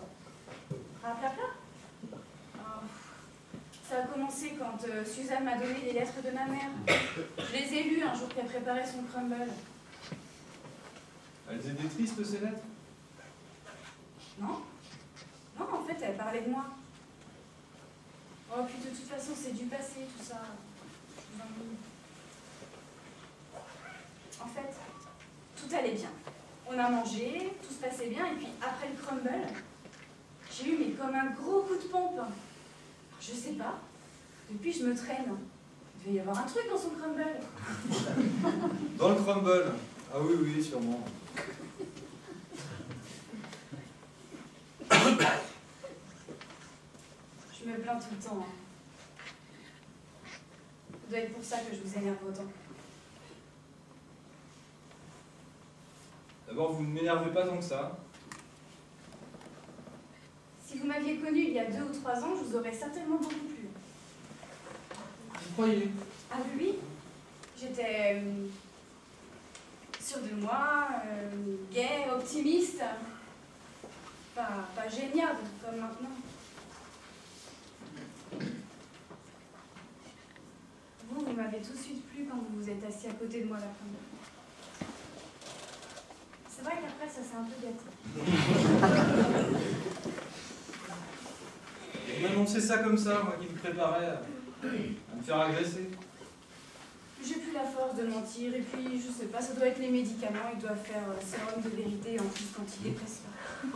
Ça a commencé quand Suzanne m'a donné les lettres de ma mère. Je les ai lues un jour qu'elle préparait son crumble. Elles étaient tristes, ces lettres? Non? Non, en fait, elle parlait de moi. Oh, puis de toute façon, c'est du passé, tout ça. Je vous ennuie. En fait, tout allait bien. On a mangé, tout se passait bien, et puis après le crumble, j'ai eu mais comme un gros coup de pompe. Je sais pas. Depuis, je me traîne. Il devait y avoir un truc dans son crumble. Dans le crumble? Ah oui, oui, sûrement. moi tout le temps. Hein. Ça doit être pour ça que je vous énerve autant. D'abord, vous ne m'énervez pas tant que ça. Si vous m'aviez connu il y a 2 ou 3 ans, je vous aurais certainement beaucoup plu. Vous croyez? Ah oui, j'étais sûre de moi, gaie, optimiste. Pas géniale comme maintenant. Vous m'avez tout de suite plu quand vous vous êtes assis à côté de moi la première fois. C'est vrai qu'après, ça s'est un peu gâté. Vous m'annoncez ça comme ça, moi qui me préparais à me faire agresser. J'ai plus la force de mentir, et puis, je sais pas, ça doit être les médicaments, ils doivent faire sérum de vérité en plus antidépresseur.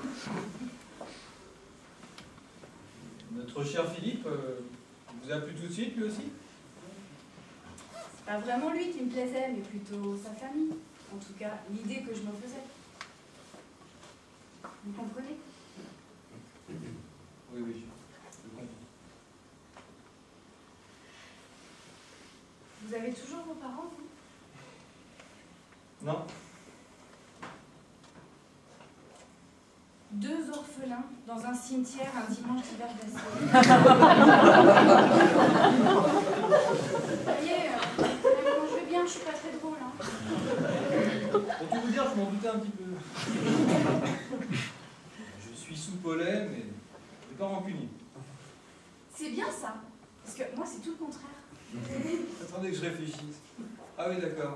Notre cher Philippe vous a plu tout de suite, lui aussi? C'est pas vraiment lui qui me plaisait, mais plutôt sa famille. En tout cas, l'idée que je m'en faisais. Vous comprenez? Oui, je comprends. Vous avez toujours vos parents, vous? Non. 2 orphelins dans un cimetière un dimanche d'hiver d'acier. Vous voyez, quand je vais bien, je suis pas très drôle. Hein. Pour tout vous dire, je m'en doutais un petit peu. Je suis sous pollen, mais pas rancunier. C'est bien ça, parce que moi c'est tout le contraire. Attendez que je réfléchisse. Ah oui, d'accord.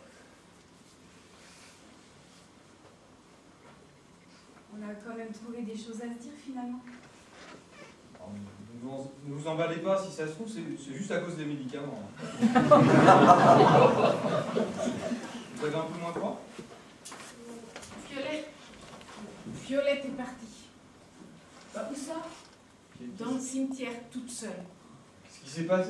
On a quand même trouvé des choses à se dire finalement. Alors, ne vous emballez pas, si ça se trouve, c'est juste à cause des médicaments. Vous avez un peu moins froid? Violette est partie. Où ça? Dans le cimetière, toute seule. Qu'est-ce qui s'est passé?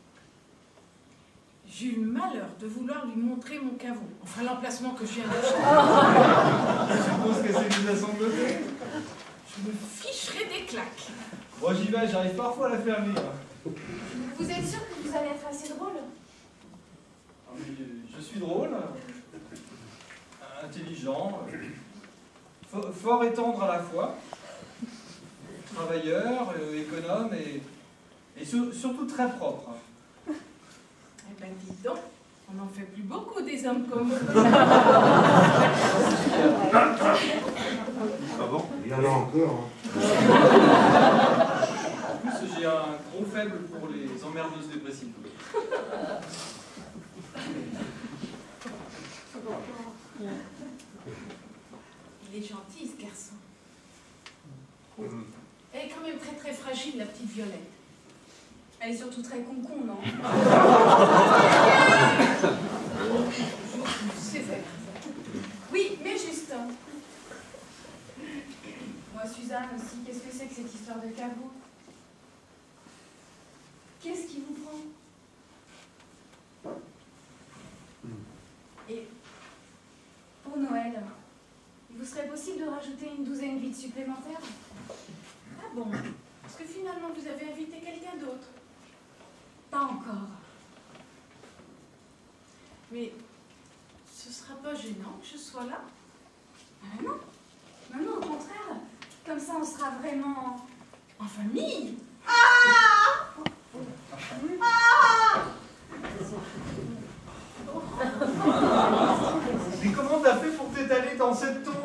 J'ai eu le malheur de vouloir lui montrer mon caveau. Enfin, l'emplacement que je viens d'acheter. Je suppose que c'est mise à sangloter. Je me ficherai des claques. Moi j'y vais, j'arrive parfois à la faire rire. Vous êtes sûr que vous allez être assez drôle? Ah oui, je suis drôle, intelligent, fort et tendre à la fois, travailleur, économe et surtout très propre. Eh ben, dis donc, on n'en fait plus beaucoup des hommes comme eux. Ah bon? Il y en a encore. En plus, j'ai un gros faible pour les emmerdeuses dépressives. Il est gentil, ce garçon. Elle est quand même très très fragile, la petite Violette. Elle est surtout très con-con, non? C'est vrai. Oui, mais juste. Moi, Suzanne aussi, qu'est-ce que c'est que cette histoire de caveau? Qu'est-ce qui vous prend? Et pour Noël, il vous serait possible de rajouter une 12aine vides supplémentaires? Ah bon? Parce que finalement, vous avez invité quelqu'un d'autre. Pas encore. Mais ce sera pas gênant que je sois là? Ah non. Non, non, au contraire. Comme ça, on sera vraiment En famille? Mais comment t'as fait pour t'étaler dans cette tombe?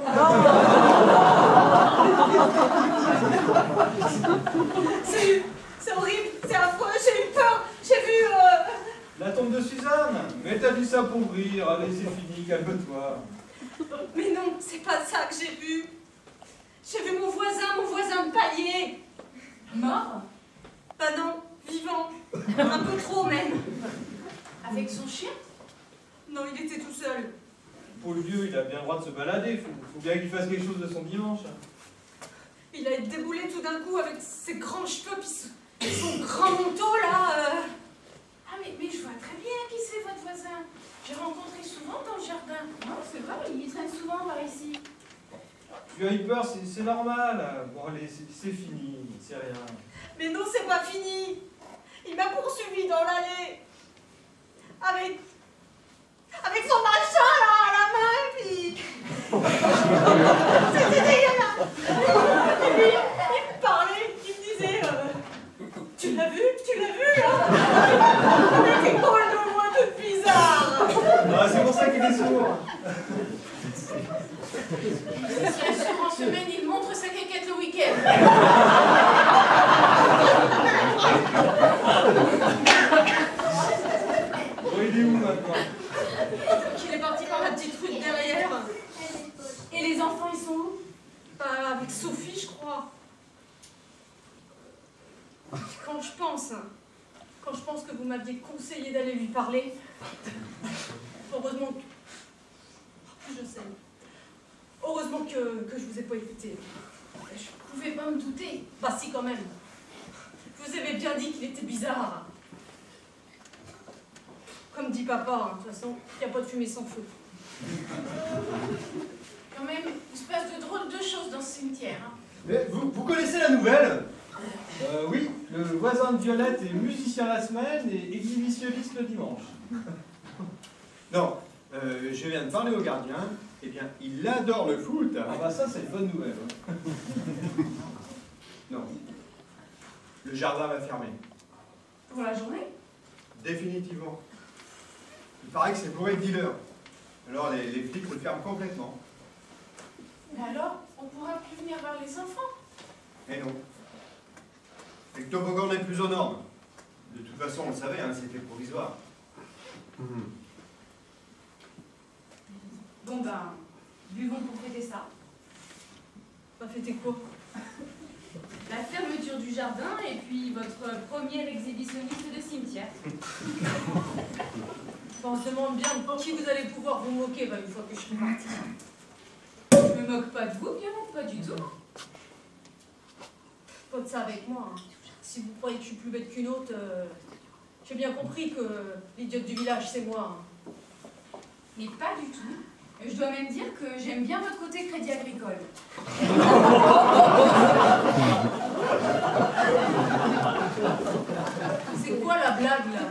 C'est horrible, c'est affreux, j'ai eu peur, j'ai vu... La tombe de Suzanne? Mais t'as dit ça pour rire, allez c'est fini, calme-toi. Mais non, c'est pas ça que j'ai vu. J'ai vu mon voisin de palier. Mort? Bah non, vivant. Un peu trop même. Avec son chien? Non, il était tout seul. Pour le vieux, il a bien le droit de se balader, faut bien qu'il fasse quelque chose de son dimanche. Il a déboulé tout d'un coup avec ses grands cheveux puis son grand manteau là. Ah mais je vois très bien qui c'est votre voisin. J'ai rencontré souvent dans le jardin. Non, c'est vrai, il traîne souvent par ici. tu as eu peur, c'est normal. Bon, allez, c'est fini, c'est rien. Mais non, c'est pas fini. Il m'a poursuivi dans l'allée. Avec son machin là à la main et puis... C'était dégueulasse. Et puis, il me parlait, il me disait tu l'as vu là? Il était drôle de moi, toute bizarre. Ah, c'est pour ça qu'il est sourd. Si un soir en semaine, il montre sa quéquette le week-end. Bon, il est où maintenant? Il est parti par la petite rue de derrière. Et les enfants, ils sont où? Avec Sophie, je crois. Quand je pense que vous m'aviez conseillé d'aller lui parler, heureusement que... Je sais. Heureusement que je vous ai pas écouté. Je pouvais pas me douter. Bah si, quand même. Je vous avais bien dit qu'il était bizarre. Comme dit papa, hein, de toute façon, il n'y a pas de fumée sans feu. Quand même, il se passe de drôles de choses dans ce cimetière. Hein. Mais vous connaissez la nouvelle? Oui, le voisin de Violette est musicien la semaine et exhibitionniste le dimanche. Non, je viens de parler au gardien. Eh bien, il adore le foot. Ah bah ça, c'est une bonne nouvelle. Hein. Non. Le jardin va fermer. Pour la journée? Définitivement. Il paraît que c'est bourré de dealers. Alors les flics le ferment complètement. Mais alors, on pourra plus venir voir les enfants. Et non. Et le toboggan n'est plus aux normes. De toute façon, on le savait, hein, c'était provisoire. Bon ben, buvons pour fêter ça. Bah fêter quoi? La fermeture du jardin et puis votre premier exhibitionniste de cimetière. On se demande bien de qui vous allez pouvoir vous moquer une fois que je serai partie. Je me moque pas de vous, Violette, pas du tout. Pas de ça avec moi. Hein. Si vous croyez que je suis plus bête qu'une autre, j'ai bien compris que l'idiote du village, c'est moi. Hein. Mais pas du tout. Je dois même dire que j'aime bien votre côté crédit agricole. C'est quoi la blague, là?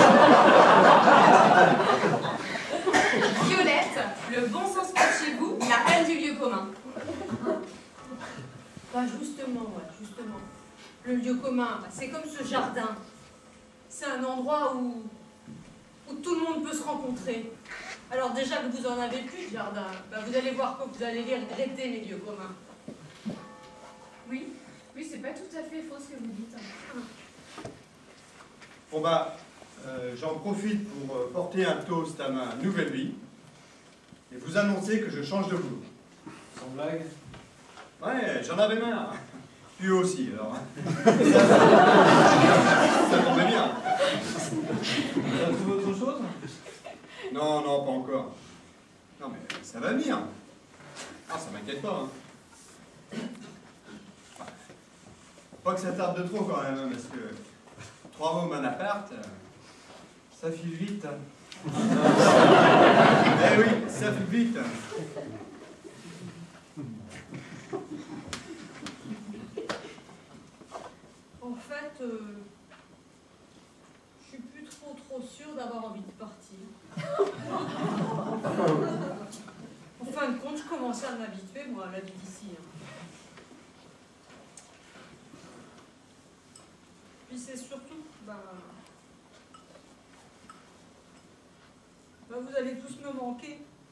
Violette, le bon sens par chez vous, la reine du lieu commun. Bah justement, ouais, justement. Le lieu commun, bah, c'est comme ce jardin. C'est un endroit où tout le monde peut se rencontrer. Alors déjà que vous en avez plus de jardin, bah, vous allez voir que vous allez les regretter, les lieux communs. Oui, c'est pas tout à fait faux ce que vous dites. Bon bah, j'en profite pour porter un toast à ma nouvelle vie et vous annoncer que je change de boulot. Sans blague. Ouais, j'en avais marre. Puis aussi, alors. Ça tombait bien. Tu as trouvé autre chose? Non, non, pas encore. Non, mais ça va venir. Ah, ça m'inquiète pas. Hein. Pas que ça tarde de trop quand même, hein, parce que 3 rooms, un appart, Ça file vite. eh oui, ça fait vite. En fait, je suis plus trop sûre d'avoir envie de partir. En fin de compte, je commençais à m'habituer, moi, à la vie d'ici. Hein. Puis c'est surtout, vous allez tous me manquer.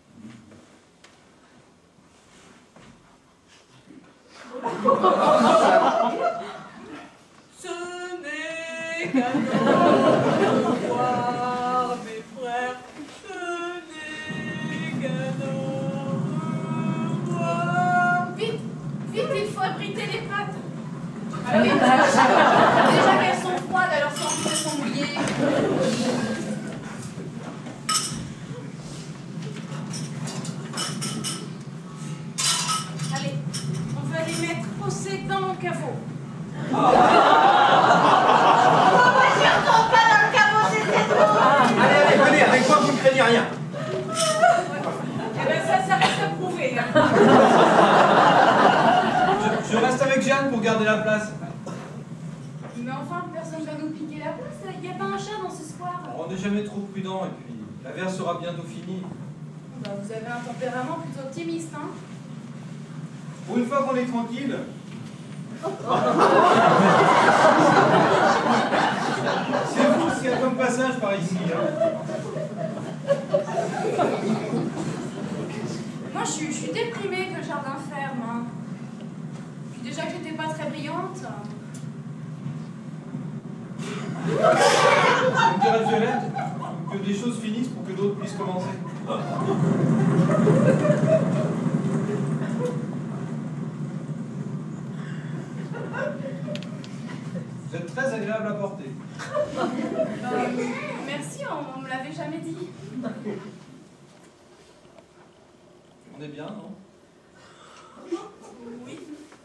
Ce n'est qu'un au revoir, mes frères. Ce n'est qu'un au revoir. Vite, vite, il faut abriter les pattes. Ah oui, déjà qu'elles sont froides, alors sans doute elles sont mouillées. Allez, on va les mettre au sec dans mon caveau. Allez, allez, venez, avec moi vous ne craignez rien. Eh bien ça reste à prouver. Hein. la place. Mais enfin, personne va nous piquer la place. Il n'y a pas un chat dans ce square. Alors, on n'est jamais trop prudent et puis l'affaire sera bientôt finie. Bah, vous avez un tempérament plutôt optimiste, hein? Pour une fois qu'on est tranquille. C'est fou s'il y a comme passage par ici. Hein. Moi, je suis déprimée que le jardin ferme. Hein. Puis déjà que j'étais pas très brillante. On dirait Violette que des choses finissent pour que d'autres puissent commencer. Vous êtes très agréable à porter. Merci, on me l'avait jamais dit. On est bien, non? Oui.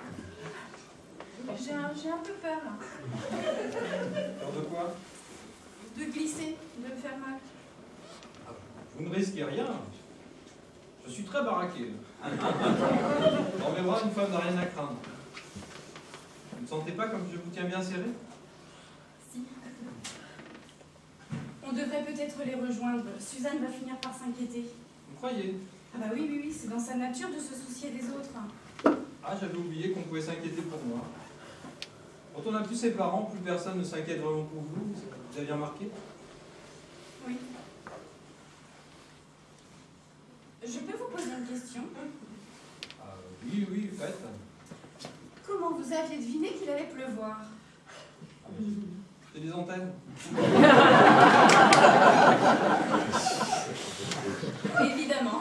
J'ai un peu peur, là. Peur de quoi? De glisser, de me faire mal. Vous ne risquez rien. Je suis très baraqué. Dans mes bras, une femme n'a rien à craindre. Vous ne sentez pas comme je vous tiens bien serré? Si. On devrait peut-être les rejoindre. Suzanne va finir par s'inquiéter. Vous croyez? Ah bah oui, c'est dans sa nature de se soucier des autres. Ah, j'avais oublié qu'on pouvait s'inquiéter pour moi. Quand on n'a plus ses parents, plus personne ne s'inquiète vraiment pour vous. Vous aviez remarqué? Oui. Je peux vous poser une question? Oui, faites. Comment vous aviez deviné qu'il allait pleuvoir? C'est des antennes. Évidemment.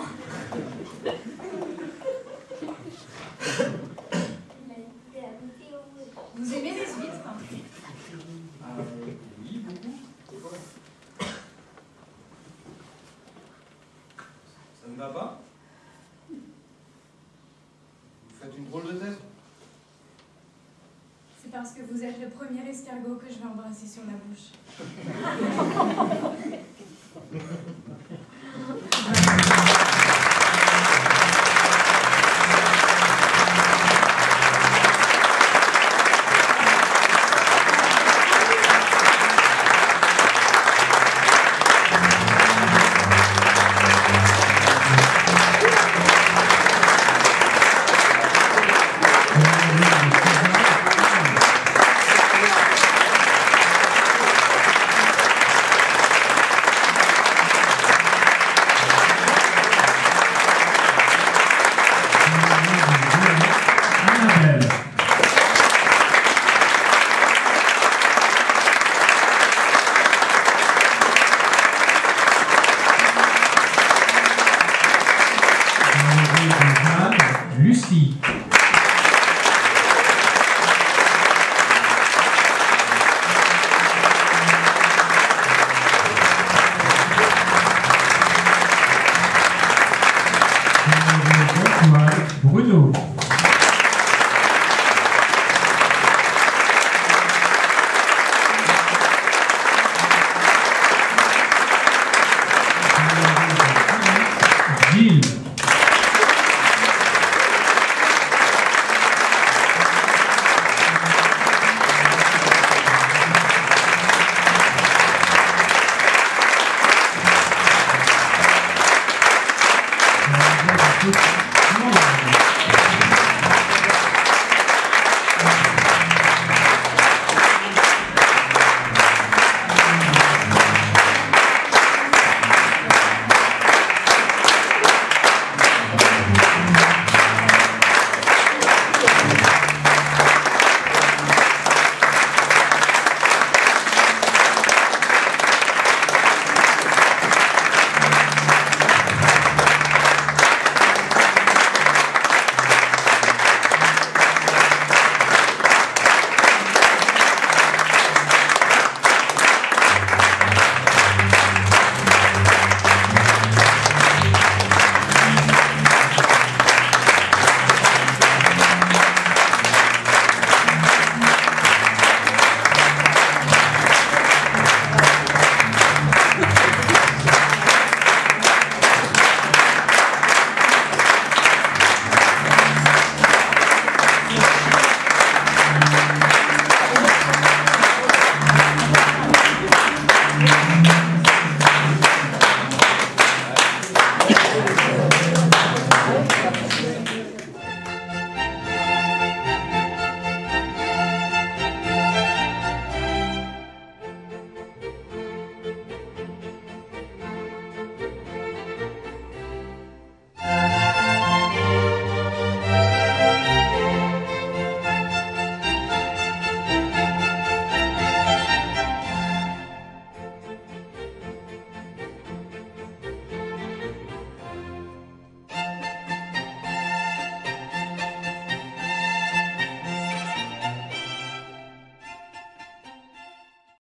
Vous aimez les huîtres? Oui, beaucoup. Pourquoi? Ça ne va pas? Vous faites une drôle de tête. C'est parce que vous êtes le premier escargot que je vais embrasser sur la bouche. Lucie. Bruno. Gilles. Thank you.